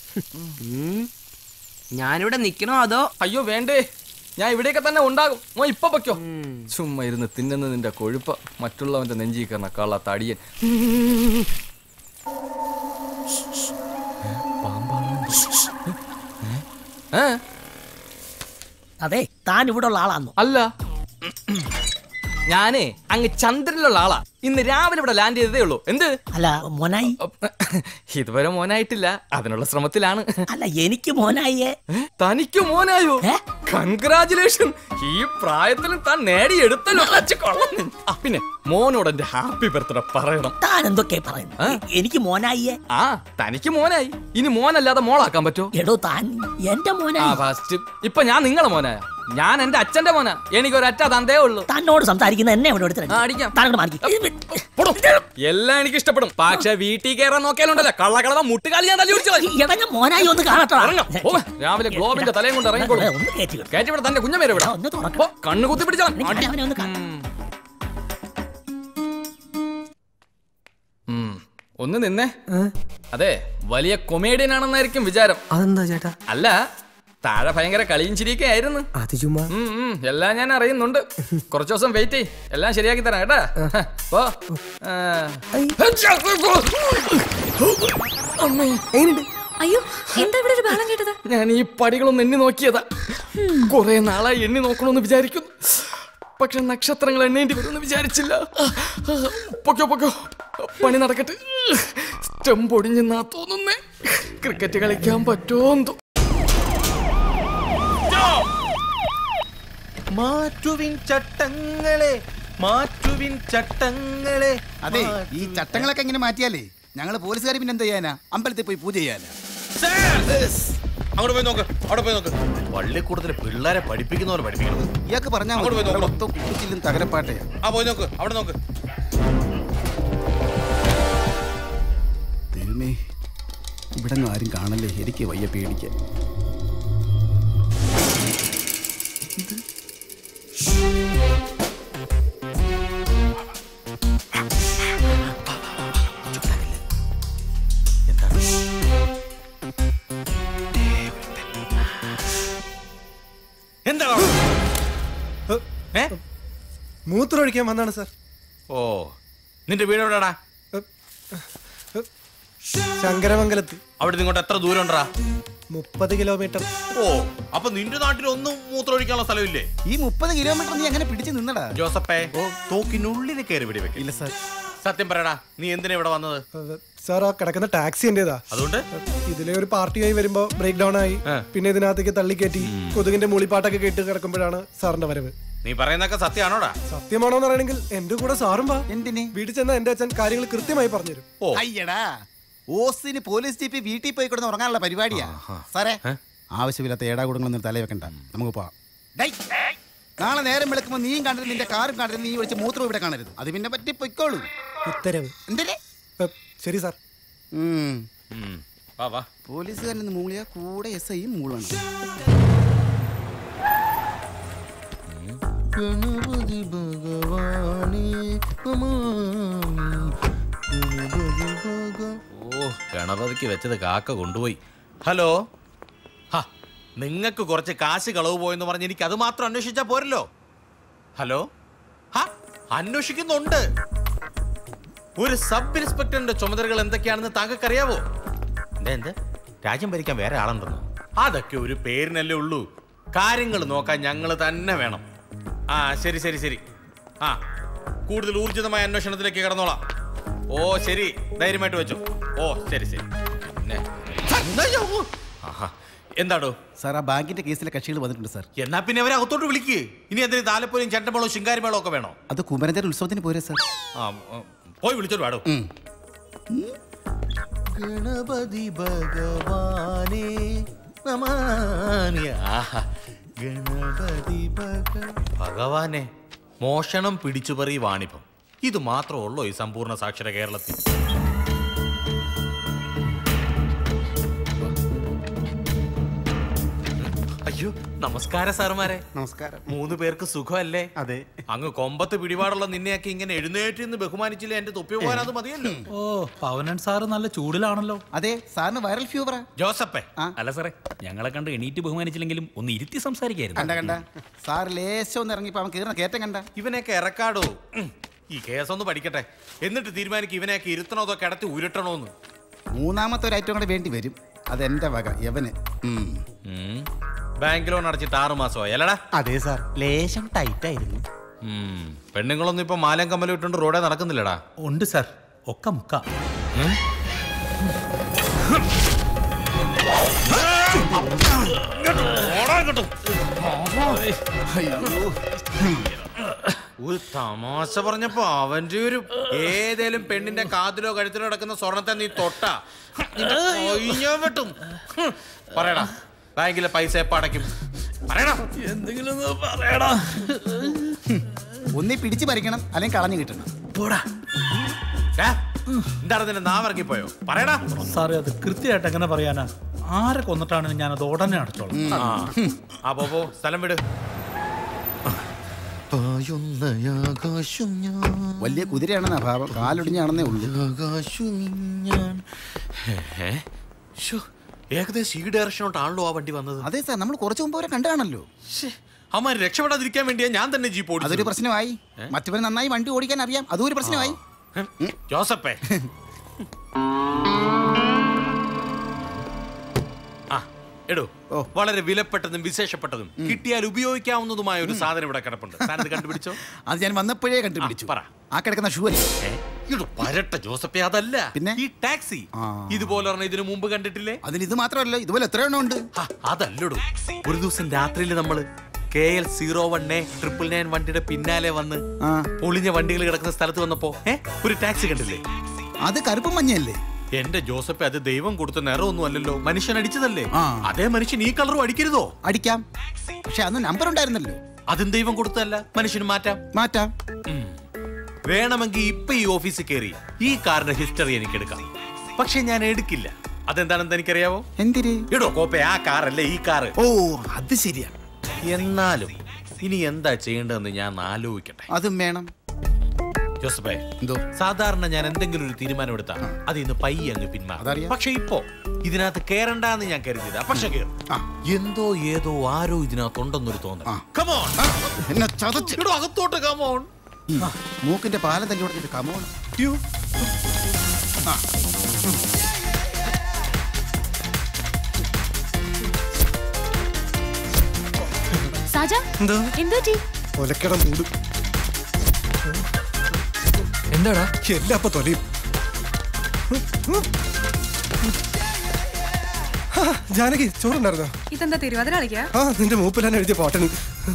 ഞാനിവിടെ നിക്കണോ അതോ? അയ്യോ വേണ്ടേ, ഞാൻ ഇവിടെയൊക്കെ തന്നെ ഉണ്ടാകും. മോ ഇപ്പൊ പൊയ്ക്കോ. ചുമ്മാ ഇരുന്ന് തിന്നുന്നതിന്റെ കൊഴുപ്പ മറ്റുള്ളവന്റെ നെഞ്ചി കയറണ കള്ള തടിയൻ. അതെ, താൻ ഇവിടെ ഉള്ള ആളാന്നോ? അല്ല, ഞാനേ അങ്ങ് ചന്ദ്രനിലുള്ള ആളാ. ഇന്ന് രാവിലെ ഇവിടെ ലാൻഡ് ചെയ്തതേ ഉള്ളൂ. എന്ത്? അല്ല മോനായി? ഇതുവരെ മോനായിട്ടില്ല, അതിനുള്ള ശ്രമത്തിലാണ്. അല്ല എനിക്ക് മോനായേ. തനിക്ക് മോനായോ? കൺഗ്രാചുലേഷൻ. ഈ പ്രായത്തിലും താൻ നേടിയെടുത്തല്ലോ. പിന്നെ മോനോട് എന്റെ ഹാപ്പി ബർത്ത്ഡേ പറയണം. താൻ എന്തൊക്കെ പറയുന്നു? എനിക്ക് മോനായിയേ. ആ തനിക്ക് മോനായി, ഇനി മോനല്ലാതെ മോളാക്കാൻ പറ്റുമോ? എടോ താൻ എന്റെ മോനായി. ഫസ്റ്റ് ഇപ്പൊ ഞാൻ നിങ്ങളെ മോനായ, ഞാൻ എന്റെ അച്ഛന്റെ മോനാ. എനിക്ക് ഒരു അച്ഛ തന്തേ ഉള്ളൂ. തന്നോട് സംസാരിക്കുന്ന എന്നെ ഇവിടെ എല്ലാം എനിക്ക് ഇഷ്ടപ്പെടും. പക്ഷെ വീട്ടിൽ കയറാൻ നോക്കിയാലുണ്ടല്ലോ കള്ളക്കളവ മുട്ടുകാലി ഞാൻ തല്ലി പിടിച്ചു. മോനായി ഒന്ന് കാണട്ടോ. രാവിലെ ഗ്ലോബിന്റെ തലയും കൊണ്ട് ഇറങ്ങിക്കോളൂ. കയറ്റിവിടെ തന്റെ കുഞ്ഞമേരെ വിടാം. കണ്ണു കുത്തി പിടിച്ചാൽ ഒന്ന് നിന്നേ. അതെ, വലിയ കൊമേഡിയൻ ആണെന്നായിരിക്കും വിചാരം. അതെന്താ ചേട്ടാ? അല്ല, താഴെ ഭയങ്കര കളിയും ചിരിയൊക്കെ ആയിരുന്നു. അത് ചുമ്മാ. എല്ലാം ഞാൻ അറിയുന്നുണ്ട്. കുറച്ചു ദിവസം വെയിറ്റ് ചെയ്, എല്ലാം ശരിയാക്കി തരാം കേട്ടാ. അയ്യോ എന്താ ഇവിടെ ഒരു ബഹളം കേട്ടത്? ഞാൻ ഈ പടികളൊന്ന് എണ്ണി നോക്കിയതാ. കുറെ നാളായി എണ്ണി നോക്കണമെന്ന് വിചാരിക്കുന്നു, പക്ഷെ നക്ഷത്രങ്ങൾ എണ്ണേണ്ടി വരുമെന്ന് വിചാരിച്ചില്ല. പൊക്കോ പൊക്കോ, പണി നടക്കട്ടെ. സ്റ്റംപ് ഒടിഞ്ഞെന്നാ തോന്നുന്നേ. ക്രിക്കറ്റ് കളിക്കാൻ പറ്റുമോ? മാറ്റുവിൻ ചട്ടങ്ങളെ, മാറ്റുവിൻ ചട്ടങ്ങളെ. അതെ, ഈ ചട്ടങ്ങളൊക്കെ എങ്ങനെ മാറ്റിയാലേ ഞങ്ങള് പോലീസുകാർ പിന്നെ എന്ത് ചെയ്യാനാ? അമ്പലത്തിൽ പോയി പൂജ ചെയ്യാനാ? അങ്ങോട്ട് പോയി നോക്ക്, അവിടെ പോയി നോക്ക്. പള്ളിക്കൂടത്തിലെ പിള്ളേരെ പഠിപ്പിക്കുന്ന പോലെ പഠിപ്പിക്കണം. ഇയാൾക്ക് പറഞ്ഞാൽ അങ്ങോട്ട് പോയി നോക്കണം. തകരപ്പാട്ടയാ. ആ പോയി നോക്ക്, അവിടെ നോക്ക്. ദൈവമേ, ഇവിടെ ആരും കാണല്ലേ, എനിക്ക് വയ്യ പേടിക്കാൻ. എന്താ മൂത്രമൊഴിക്കാൻ വന്നാണ് സാർ. ഓ, നിന്റെ വീട് എവിടെടാ? ശങ്കരമംഗലത്ത്. അവിടെ ഇങ്ങോട്ട് എത്ര ദൂരം ഉണ്ടാ? മുപ്പത് കിലോമീറ്റർ. ഓ, അപ്പൊ നിന്റെ നാട്ടിൽ ഒന്നും മൂത്രമൊഴിക്കാനുള്ള സ്ഥലമില്ലേ? ഈ മുപ്പത് കിലോമീറ്റർ നീ എങ്ങനെ പിടിച്ചു നിന്നടാ? ജോസഫേ, തോക്കിനുള്ളിൽ കയറി പിടി വെക്കില്ല. ഇല്ല സാർ. സത്യം പറയടാ, നീ എന്തിനാ ഇവിടെ വന്നത്? സാർ, ആ കിടക്കുന്ന ടാക്സി എന്റേതാ. അതുകൊണ്ട് ഇതിലെ ഒരു പാർട്ടിയായി വരുമ്പോ ബ്രേക്ക് ഡൗൺ ആയി. പിന്നെ ഇതിനകത്തേക്ക് തള്ളിക്കയറ്റി കൊതുകിന്റെ മൂളിപ്പാട്ടൊക്കെ കേട്ട് കിടക്കുമ്പോഴാണ് സാറിന്റെ വരവ്. നീ പറയുന്നൊക്കെ സത്യമാണോടാ? സത്യമാണോന്ന് പറയണെങ്കിൽ എന്റെ കൂടെ സാറും വാ. എന്തിനെ? വീട്ടിൽ ചെന്ന എന്റെ അച്ഛൻ കാര്യങ്ങൾ കൃത്യമായി പറഞ്ഞുതരും. അയ്യടാ, ഓസിന് പോലീസ് ജീപ്പ് വീട്ടിൽ പോയി കിടന്ന് ഉറങ്ങാനുള്ള പരിപാടിയാ സാറേ. ആവശ്യമില്ലാത്ത ഏടാകൂടങ്ങളൊന്നും തലയിൽ വെക്കണ്ട, നമുക്ക് പോവാം. നാളെ നേരം വിളിക്കുമ്പോൾ നീയും കാണരുത്, നിന്റെ കാറും കാണരുത്, നീ വിളിച്ച് മൂത്രം ഇവിടെ കാണരുത്. അത് പിന്നെ പറ്റി പൊയ്ക്കോളൂ. ഉത്തരവ്. എന്തേ? ശരി സാർ. പോലീസുകാരൻ മൂളിയ കൂടെ എസ് ഐയും മൂളാണ്. ഗണപതി ഭഗവാനേ ഓ, ഗണപതിക്ക് വെച്ചത് കാക്ക കൊണ്ടുപോയി. ഹലോ, ഹാ, നിങ്ങൾക്ക് കുറച്ച് കാശ് കളവ് പോയെന്ന് പറഞ്ഞ് എനിക്ക് അത് മാത്രം അന്വേഷിച്ചാ പോരല്ലോ. ഹലോ, ഹാ, അന്വേഷിക്കുന്നുണ്ട്. ഒരു സബ് ഇൻസ്പെക്ടറിന്റെ ചുമതലകൾ എന്തൊക്കെയാണെന്ന് താങ്കൾക്ക് അറിയാവോ? എന്ത് രാജ്യം ഭരിക്കാൻ വേറെ ആളുണ്ടെന്ന്? അതൊക്കെ ഒരു പേരിനല്ലേ ഉള്ളൂ. കാര്യങ്ങൾ നോക്കാൻ ഞങ്ങൾ തന്നെ വേണം. ആ ശരി ശരി ശരി. ആ, കൂടുതൽ ഊർജിതമായ അന്വേഷണത്തിലേക്ക് കടന്നോളാം. ഓ ശരി, ധൈര്യമായിട്ട് വെച്ചു. ഓ ശരി ശരി. പിന്നെ എന്താടോ സാർ, ആ ബാങ്കിന്റെ കേസിലെ കക്ഷികൾ വന്നിട്ടുണ്ട് സാർ. എന്നാ പിന്നെ അവരെ അകത്തോട്ട് വിളിക്ക്. ഇനി എന്തിനു താലപ്പൊലിയും ചെണ്ടമേളവും ശിങ്കാരിമേളവും ഒക്കെ വേണോ? അത് കുമരന്റെ ഉത്സവത്തിന് പോരെ സാർ. ആ, പോയി വിളിച്ചോട്ട് വേടോ. ഗണപതി ഭഗവാനേ നമാമി. ആഹാ, ഗണപതി ഭഗവാനെ. മോഷണം, പിടിച്ചുപറി, വാണിഭം, ഇത് മാത്രമേ ഉള്ളൂ ഈ സമ്പൂർണ്ണ സാക്ഷര കേരളത്തിൽ. അയ്യോ, നമസ്കാരം സാറുമാരെ. നമസ്കാരം. മൂന്ന് പേർക്ക് സുഖമല്ലേ? അതെ. അങ്ങ് കൊമ്പത്ത് പിടിപാടുള്ള നിന്നെയൊക്കെ ഇങ്ങനെ എഴുന്നേറ്റ് നിന്ന് ബഹുമാനിച്ചില്ല. എന്റെ തൊപ്പി പോകാൻ അത് മതിയല്ലോ. ഓ, പവനൻ സാറ് നല്ല ചൂടിലാണല്ലോ. അതെ, സാറിന് വൈറൽ ഫീവറാ. ജോസഫേ. അല്ല സാറേ, ഞങ്ങളെ കണ്ട് എണീറ്റ് ബഹുമാനിച്ചില്ലെങ്കിലും ഒന്ന് ഇരുത്തി സംസാരിക്കായിരുന്നു. കണ്ട കണ്ട സാർ ലേശം ഒന്ന് ഇറങ്ങിപ്പോ അവൻ കീറുന്ന കേറ്റം കണ്ട. ഇവനെയൊക്കെ ഇറക്കാടോ. ഈ കേസൊന്ന് പഠിക്കട്ടെ, എന്നിട്ട് തീരുമാനിക്കും ഇവനെയൊക്കെ ഇരുത്തണോ അതോ കിടത്തി ഉരുട്ടണോന്ന്. മൂന്നാമത്തെ ഒരു ഐറ്റം കൂടെ വേണ്ടി വരും. അതെന്റെ വക യവന്. ബാങ്ക് ലോൺ അടച്ചിട്ട് ആറു മാസമായി അല്ലടാ? അതെ സാർ, ലേശം ടൈറ്റ് ആയിരുന്നു. പെണ്ണുങ്ങളൊന്നും ഇപ്പൊ മാലം കമ്മലും ഇട്ടുകൊണ്ട് റോഡേ നടക്കുന്നില്ലടാ. ഉണ്ട് സാർ, ഒക്കെ മുക്ക. ഒരു തമാശ പറഞ്ഞപ്പോ അവന്റെ ഒരു ഏതേലും പെണ്ണിന്റെ കാതിലോ കഴുത്തിലോ കിടക്കുന്ന സ്വർണത്തെ നീ തൊട്ടാ വെട്ടും. പറയടാ, ബാങ്കിലെ പൈസ എപ്പ അടയ്ക്കും? പറയടാ, എന്തെങ്കിലും പറയടാ. ഒന്നി പിടിച്ചു പറിക്കണം, അല്ലെങ്കിൽ കളഞ്ഞു കിട്ടണം. പോടാ. എന്താണ് നിന്റെ നാവിറങ്ങിപ്പോയോ? പറയടാ. സാറേ, അത് കൃത്യമായിട്ട് എങ്ങനെ പറയാനാ? ആരെ കൊന്നിട്ടാണെങ്കിലും ഞാനത് ഉടനെ അടച്ചോളാം. ആ പോ, സ്ഥലം വിട്. വലിയ കുതിരയാണെന്നാ ഭാവം, കാലൊടിഞ്ഞാണെന്നേ ഉള്ളൂ. ഏകദേശം ഈ ഡയറക്ഷനോട്ടാണല്ലോ ആ വണ്ടി വന്നത്. അതെ സാർ, നമ്മൾ കുറച്ചു മുമ്പ് അവരെ കണ്ടാണല്ലോ. അമ്മ രക്ഷപ്പെടാതിരിക്കാൻ വേണ്ടിയാ ഞാൻ തന്നെ ജീപ്പ് ഓടിച്ചത്. അതൊരു പ്രശ്നമായി. മറ്റവന് നന്നായി വണ്ടി ഓടിക്കാൻ അറിയാം, അതും ഒരു പ്രശ്നമായി. ജോസഫേ, ആ എടോ, വളരെ വിലപ്പെട്ടതും വിശേഷപ്പെട്ടതും കിട്ടിയാൽ ഉപയോഗിക്കാവുന്നതുമായ ഒരു സാധനം ഇവിടെ കിടപ്പുണ്ട്. സാധനം കണ്ടുപിടിച്ചോ? അത് ഞാൻ വന്നപ്പോഴേ കണ്ടുപിടിച്ചു. പറ. ആ കിടക്കുന്ന ഷൂ അല്ലേ? പരട്ട ജോസഫേ, അതല്ല. പിന്നെ ഈ ടാക്സി ഇതുപോലെ ഇതിനു മുമ്പ് കണ്ടിട്ടില്ലേ? അതിന് ഇത് മാത്രമല്ല, ഇതുപോലെ എത്ര എണ്ണം ഉണ്ട്. അതല്ലടോ, ഒരു ദിവസം രാത്രിയിൽ നമ്മള് K L zero one A triple nine വണ്ടിയുടെ പിന്നാലെ വന്ന് പൊളിഞ്ഞ വണ്ടികൾ കിടക്കുന്ന സ്ഥലത്ത് വന്നപ്പോ ഒരു ടാക്സി കണ്ടില്ലേ? അത് കറുപ്പും മഞ്ഞയല്ലേ? എന്റെ ജോസഫ്, അത് ദൈവം കൊടുത്ത നിറമൊന്നും അല്ലല്ലോ, മനുഷ്യൻ അടിച്ചതല്ലേ. അതേ മനുഷ്യൻ ഈ കളറും അടിക്കരുതോ? അടിക്കാം, പക്ഷെ അന്ന് നമ്പർ ഉണ്ടായിരുന്നല്ലോ. അതും ദൈവം കൊടുത്തല്ല, മനുഷ്യന് മാറ്റാം. മാറ്റാം. വേണമെങ്കിൽ ഇപ്പൊ ഈ ഓഫീസിൽ കയറി ഈ കാറിന്റെ ഹിസ്റ്ററി എനിക്ക് എടുക്കാം. പക്ഷെ ഞാൻ എടുക്കില്ല. അതെന്താണെന്ന് എനിക്കറിയാവോ? എന്തിന്? ഇടോ കോപ്പെ, ആ കാറല്ലേ ഈ കാറ്. ഓ, അത് ശരിയാ. എന്നാലും ഇനി എന്താ ചെയ്യേണ്ടതെന്ന് ഞാൻ ആലോചിക്കട്ടെ. അതും വേണം. ജോസഫേ, സാധാരണ ഞാൻ എന്തെങ്കിലും ഒരു തീരുമാനം എടുത്താ അത് ഇന്ന് പയ്യെ അങ്ങ് പിന്മാറും. പക്ഷെ ഇപ്പോ ഇതിനകത്ത് കേറണ്ടെന്ന് ഞാൻ കരുതിയതാ. പക്ഷെ കേറും. എന്തോ ഏതോ ആരോ ഇതിനകത്തുണ്ടെന്നൊരു തോന്നൽ. അകത്തോട്ട് കമോൺ. മൂക്കിന്റെ പാലം തല്ലി കൊടുത്തിട്ട് കമോൺ. എന്താടാ എല്ലാം അപ്പൊ തൊലയും. ജാനകി, ചോറുണ്ടായിരുന്നോ? ഇതെന്താ തിരുവാതിര കളിക്കാ? ആ, നിന്റെ മൂപ്പിലാണ് എഴുതിയ പാട്ടന്.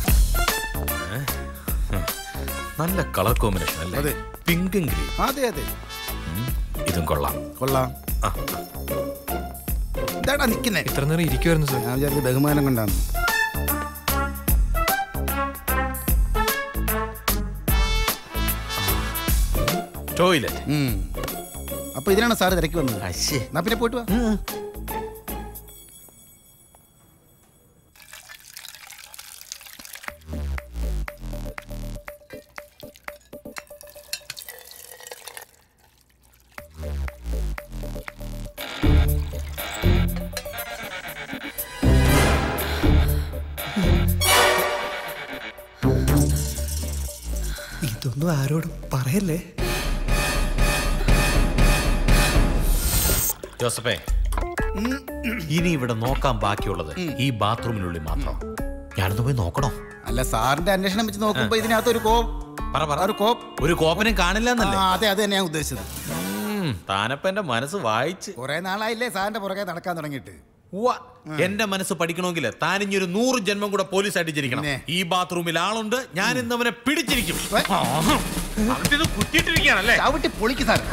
നല്ല കളർ കോമ്പിനേഷൻ അല്ലേ? പിങ്കും ഗ്രീൻ. അതെ അതെ, ഇതും കൊള്ളാം. കൊള്ളാം. എന്താടാ നിക്കുന്നേ? ഇത്ര നേരം ഇരിക്കുവായിരുന്നു സാർ. ഞാൻ വിചാരിച്ച ബഹുമാനം കൊണ്ടാണ്. ടോയ്ലറ്റ്. അപ്പൊ ഇതിനാണ് സാറ് തിരക്കി വന്നത്. എന്നാ പിന്നെ പോയിട്ട് വാ. ഇതൊന്നും ആരോടും പറയല്ലേ. ജോസഫേ, ഇനി ഇവിടെ നോക്കാൻ ബാക്കിയുള്ളത് ഈ ബാത്റൂമിനുള്ളിൽ മാത്രം. ഞാനൊന്ന് പോയി നോക്കണോ? അല്ല, സാറിന്റെ അന്വേഷണം വെച്ച് നോക്കുമ്പോ ഇതിനകത്ത് ഒരു കോപ്പ് ഒരു കോപ്പ് ഒരു കോപ്പനും കാണില്ല എന്നല്ലേ? അതെ, അത് തന്നെ ഞാൻ ഉദ്ദേശിച്ചത്. താനപ്പ എന്റെ മനസ്സ് വായിച്ച്. കുറെ നാളായില്ലേ സാറിന്റെ പുറകെ നടക്കാൻ തുടങ്ങിയിട്ട്. എന്റെ മനസ്സ് പഠിക്കണമെങ്കിൽ താൻ ഇനി ഒരു നൂറ് ജന്മം കൂടെ പോലീസ് ആയിട്ട് ജനിക്കണം. ഈ ബാത്റൂമിൽ ആളുണ്ട്, ഞാൻ ഇന്ന് അവനെ പിടിച്ചിരിക്കും. കുത്തിയിട്ടിരിക്കുകയാണല്ലേ? ചവിട്ടി പൊളിക്ക് സാർ.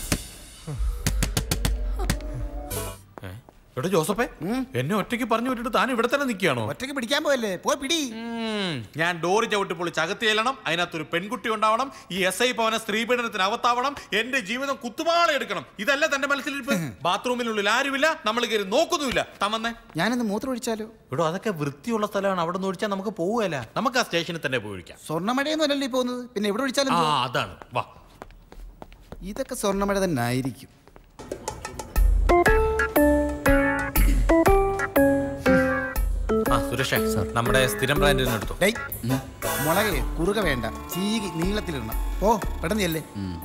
എടോ ജോസഫേ, എന്നെ ഒറ്റയ്ക്ക് പറഞ്ഞു വിട്ടിട്ട് താൻ ഇവിടെ തന്നെ നിൽക്കുകയാണോ? ഒറ്റയ്ക്ക് പിടിക്കാൻ പോയല്ലേ, പോയി പിടി. ഞാൻ ഡോറ് ചവിട്ടി പൊളിച്ച് അകത്ത് ചെല്ലണം. അതിനകത്തൊരു പെൺകുട്ടി ഉണ്ടാവണം. ഈ എസ് ഐ ഭവന സ്ത്രീ പീഡനത്തിന് അകത്താവണം. എന്റെ ജീവിതം കുത്തുപാള എടുക്കണം. ഇതല്ല തന്റെ മനസ്സിലിരിപ്പ്. ബാത്റൂമിനുള്ളിൽ ആരുമില്ല, നമ്മൾ കയറി നോക്കുന്നുമില്ല. തമന്നേ, ഞാനൊന്ന് മൂത്രം ഒഴിച്ചാലോ? ഇവിടെ അതൊക്കെ വൃത്തിയുള്ള സ്ഥലമാണ്. അവിടെ നിന്ന് ഒഴിച്ചാൽ നമുക്ക് പോവുകയല്ല. നമുക്ക് ആ സ്റ്റേഷനിൽ തന്നെ പോയി ഒഴിക്കാം. സ്വർണ്ണമഴയൊന്നും അല്ലല്ലോ ഈ പോകുന്നത്, പിന്നെ എവിടെ ഒഴിച്ചാലും. ആ, അതാണ്. വാ, ഇതൊക്കെ സ്വർണ്ണമഴ തന്നെ ആയിരിക്കും. ആ സുരേഷ്, നമ്മുടെ സ്ഥിരം ബ്രാൻഡിന് എടുത്തു. മുളകെ കുറുക വേണ്ട, ചീകി നീളത്തിലിടണം. ഓ, പെട്ടെന്നല്ലേ.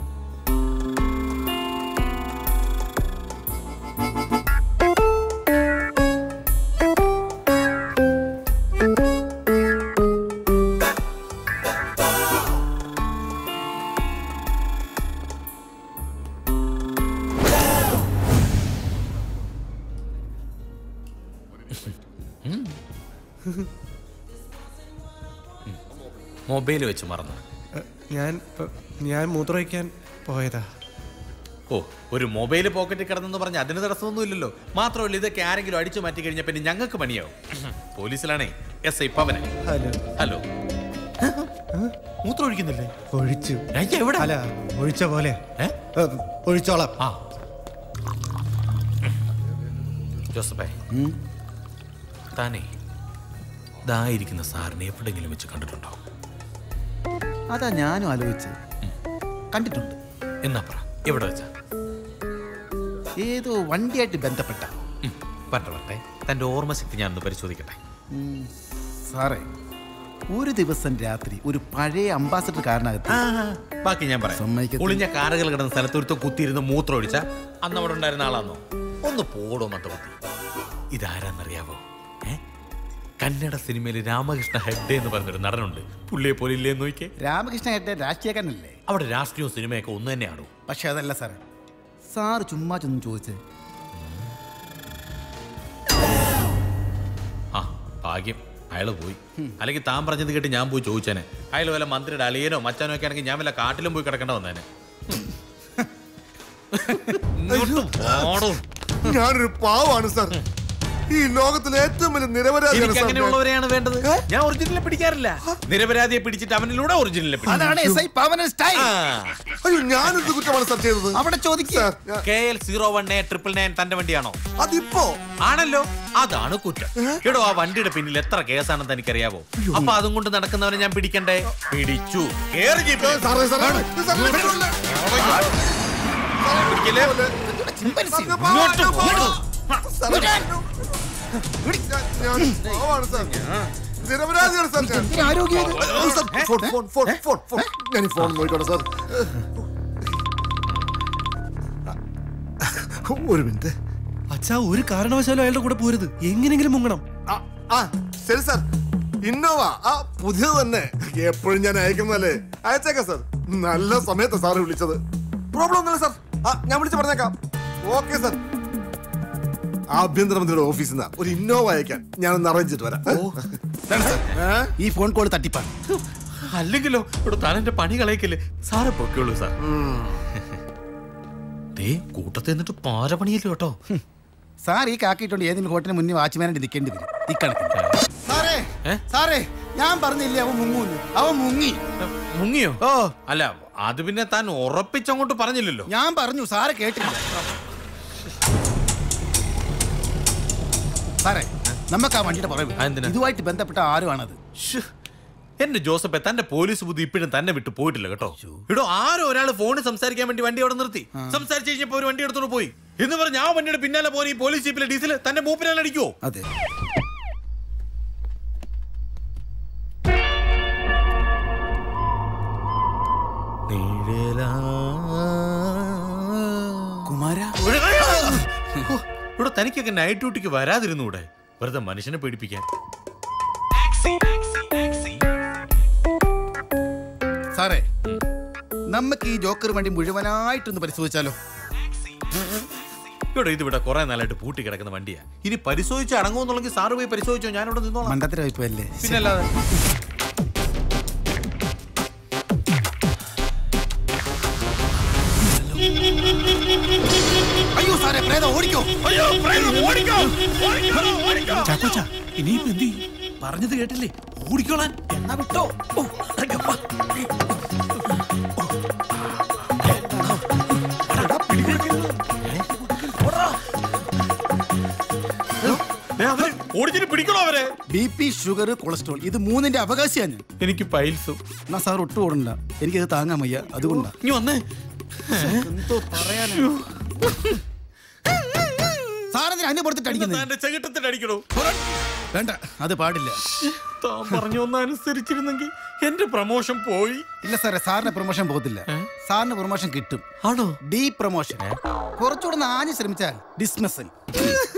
മൊബൈൽ വെച്ച് മറന്നു. ഞാൻ ഞാൻ മൂത്രമൊഴിക്കാൻ പോയതാ. ഓ, ഒരു മൊബൈൽ പോക്കറ്റിൽ കിടന്നെന്ന് പറഞ്ഞാൽ അതിന് തടസ്സമൊന്നും ഇല്ലല്ലോ. മാത്രമല്ല, ഇതൊക്കെ ആരെങ്കിലും അടിച്ചു മാറ്റി കഴിഞ്ഞാൽ പിന്നെ ഞങ്ങൾക്ക് പണിയാവും. പോലീസിലാണേ എസ് ഐ പവനെ. ഹലോ ഹലോ, മൂത്രം ഒഴിക്കുന്നില്ലേ? ഒഴിച്ചു. എവിടെ? അല്ല, ഒഴിച്ച പോലെ ഒഴിച്ചോളാം. ആ ജോസഫേ, താനേ ഇതായിരിക്കുന്ന സാറിനെ എവിടെങ്കിലും വെച്ച് കണ്ടിട്ടുണ്ടോ? അതാ ഞാനും ആലോചിച്ചത്. കണ്ടിട്ടുണ്ട്. എന്നാ പറ, എവിടെ വെച്ചാ? ഏതോ വണ്ടിയായിട്ട് ബന്ധപ്പെട്ട. പറ്റട്ടെ, തന്റെ ഓർമ്മശക്തി ഞാനൊന്ന് പരിശോധിക്കട്ടെ. സാറേ, ഒരു ദിവസം രാത്രി ഒരു പഴയ അംബാസഡർ കാറിനകത്ത്. ബാക്കി ഞാൻ പറയാം. ഒളിഞ്ഞ കാറുകൾ കിടന്ന സ്ഥലത്തൊരുത്തം കുത്തിയിരുന്ന് മൂത്രം ഒഴിച്ച അന്ന് അവിടെ ഉണ്ടായിരുന്ന ആളാന്നോ? ഒന്ന് പോടോ മത്ത കുത്തി. ഇതാരാന്നറിയാവോ? കന്നഡ സിനിമയിൽ രാമകൃഷ്ണ ഹെഗ്ഡെ എന്ന് പറഞ്ഞൊരു നടനുണ്ട്. പുള്ളിയെ പോലെ ഇല്ലേ നോക്കിയേ. രാമകൃഷ്ണ ഹെഗ്ഡെ രാഷ്ട്രീയക്കാരനല്ലേ? അവിടെ രാഷ്ട്രീയവും സിനിമയൊക്കെ ഒന്ന് തന്നെയാണോ? പക്ഷെ അതല്ല സാറേ. സാറ് ചുമ്മാ ചെന്ന് ചോദിച്ചേ. ആ ഭാഗ്യം, അയാള് പോയി. അല്ലെങ്കിൽ താൻ പറഞ്ഞത് കേട്ട് ഞാൻ പോയി ചോദിച്ചേനെ. അയാൾ വല്ല മന്ത്രിയുടെ അളിയനോ മച്ചാനോ ഒക്കെ ആണെങ്കിൽ ഞാൻ വല്ല കാട്ടിലും പോയി കിടക്കേണ്ട വന്നേനെ. ഞാനൊരു പാവാണ് സാർ. ഈ ലോകത്തിലെ ഏറ്റവും വലിയ നിരപരാധിയാണ് സാർ. അങ്ങനെയുള്ളവരെയാണ് വേണ്ടത്. ഞാൻ ഒറിജിനലെ പിടിക്കാറില്ല. നിരപരാധിയെ പിടിച്ചിട്ട് അവനിലൂടെ ഒറിജിനലെ അതാണ് എസ് ഐ പവനൻ സ്റ്റൈൽ. അയ്യോ ഞാനെന്ത് കുറ്റമാണ് സാർ ചെയ്തത്? അവിടെ ചോദിക്കുക. K L zero one A triple nine തന്റെ വണ്ടിയാണോ? അതിപ്പോ ആണല്ലോ. അതാണ് കുറ്റം. എടോ ആ വണ്ടിയുടെ പിന്നിൽ എത്ര കേസാണെന്ന് തനിക്കറിയാവോ? അപ്പൊ അതും കൊണ്ട് നടക്കുന്നവനെ ഞാൻ പിടിക്കണ്ടേ? പിടിച്ചു. നിരപരാധിയാണ് സാർ. ഞാൻ ഫോൺ നോക്കിക്കോട്ടെ സാർ. ഒരു മിനിറ്റ്. അച്ഛാ ഒരു കാരണവശാലും അയാളുടെ കൂടെ പോരുത്. എങ്ങനെങ്കിലും മുങ്ങണം. ആ ശരി സാർ. ഇന്നോവ ആ പുതിയത് തന്നെ. എപ്പോഴും ഞാൻ അയക്കുന്നല്ലേ. അയച്ചേക്കാം സാർ. നല്ല സമയത്ത് സാറ് വിളിച്ചത്. പ്രോബ്ലം ഒന്നുമില്ല സാർ. ആ ഞാൻ വിളിച്ച് പറഞ്ഞേക്കാം. Okay sir. ആഭ്യന്തരമന്ത്രിയുടെ ഓഫീസിൽ നിന്ന് ഒരു ഇന്നോവ അയക്കാൻ ഞാനൊന്ന് അറേഞ്ച് ചെയ്തിട്ട് വരാം. ഈ ഫോൺ കോൾ തട്ടിപ്പാണ്. അല്ലെങ്കിലോ ഇവിടെ താൻ എന്റെ പണി കളയിക്കല്ലേ. സാറെ പൊക്കോളൂ സാർ. ദേ കൂട്ടത്തിൽ നിന്നിട്ട് പാര പണിയല്ലോ കേട്ടോ. സാർ ഈ കാക്കിയിട്ടുണ്ട് ഏതെങ്കിലും ഹോട്ടലിന് മുന്നിൽ വാച്ച്മാനായിട്ട് നിൽക്കേണ്ടി വരും. ഇക്കണക്കിന് സാറേ സാറേ ഞാൻ പറഞ്ഞില്ലേ അവൻ മുങ്ങൂന്ന്. അവൻ മുങ്ങി. മുങ്ങിയോ? ഓ അല്ല അത് പിന്നെ താൻ ഉറപ്പിച്ചങ്ങോട്ട് പറഞ്ഞില്ലല്ലോ. ഞാൻ പറഞ്ഞു സാറ് കേട്ടില്ല. സാറേ നമുക്ക് ആ വണ്ടിയുടെ പുറകെ ഇതുമായിട്ട് ബന്ധപ്പെട്ട ആരുമാണത്? എന്റെ ജോസഫെ തന്റെ പോലീസ് ബുദ്ധി ഇപ്പോഴും തന്നെ വിട്ടു പോയിട്ടില്ല കേട്ടോ. ഇടോ ആരോ ഒരാൾ ഫോണിൽ സംസാരിക്കാൻ വേണ്ടി വണ്ടി അവിടെ നിർത്തി. സംസാരിച്ച് കഴിഞ്ഞപ്പോ ഒരു വണ്ടി എടുത്തോണ്ട് പോയി എന്ന് പറഞ്ഞ ആ വണ്ടിയുടെ പിന്നാലെ പോയി ഈ പോലീസ് ജീപ്പിലെ ഡീസൽ തന്റെ മൂപ്പിനാൽ അടിക്കുവോ? അതെ. ഇവിടെ തനിക്കൊക്കെ നൈറ്റ് ഡ്യൂട്ടിക്ക് വരാതിരുന്നൂടെ? വെറുതെ മനുഷ്യനെ പേടിപ്പിക്കാൻ. സാറേ നമുക്ക് ഈ ജോക്കർ വണ്ടി മുഴുവനായിട്ടൊന്ന് പരിശോധിച്ചാലോ? ഇവിടെ ഇതിവിടെ കുറെ നാളായിട്ട് പൂട്ടി കിടക്കുന്ന വണ്ടിയാ. ഇനി പരിശോധിച്ച് അടങ്ങുമെന്നുണ്ടെങ്കിൽ സാറ് പോയി പരിശോധിച്ചോ. ഞാനിവിടെ നിന്നോളാം. മണ്ടത്തരല്ലേ? പിന്നല്ലാതെ. അയ്യോ സാറേ പ്രേതം ഓടിക്കോ. അയ്യോ പ്രേതം ഓടിക്കോ. ഓടിക്കോ. ചാക്കോച്ചാ ഇനിയിപ്പോ എന്ത് ചെയ്യും? പറഞ്ഞത് കേട്ടില്ലേ? ഓടിക്കോളാൻ. എന്നാ വിട്ടോ. ഓടിച്ചിട്ട് പിടിക്കണോ അവരെ? ബി പി ഷുഗർ കൊളസ്ട്രോൾ ഇത് മൂന്നിന്റെ അവകാശിയാണ്. എനിക്ക് പൈൽസും. എന്നാ സാർ ഒട്ടും ഓടണ്ട. എനിക്കത് താങ്ങാൻ വയ്യ. അതുകൊണ്ടാ. നീ വന്നേ. എന്തോ പറയാനാ. സാറെന്തിനാ അന്നെ പുറത്തിട്ട് അടിക്കുന്നു? വേണ്ട അത് പാടില്ല. താൻ പറഞ്ഞു ഒന്ന് അനുസരിച്ചിരുന്നെങ്കിൽ എന്റെ പ്രൊമോഷൻ പോയി. ഇല്ല സാറേ സാറിന് പ്രൊമോഷൻ പോകത്തില്ല. സാറിന് പ്രൊമോഷൻ കിട്ടും. ആണോ? ഡീ പ്രൊമോഷൻ. കുറച്ചുകൂടെ ആഞ്ഞ് ശ്രമിച്ചാൽ ഡിസ്മിസൽ.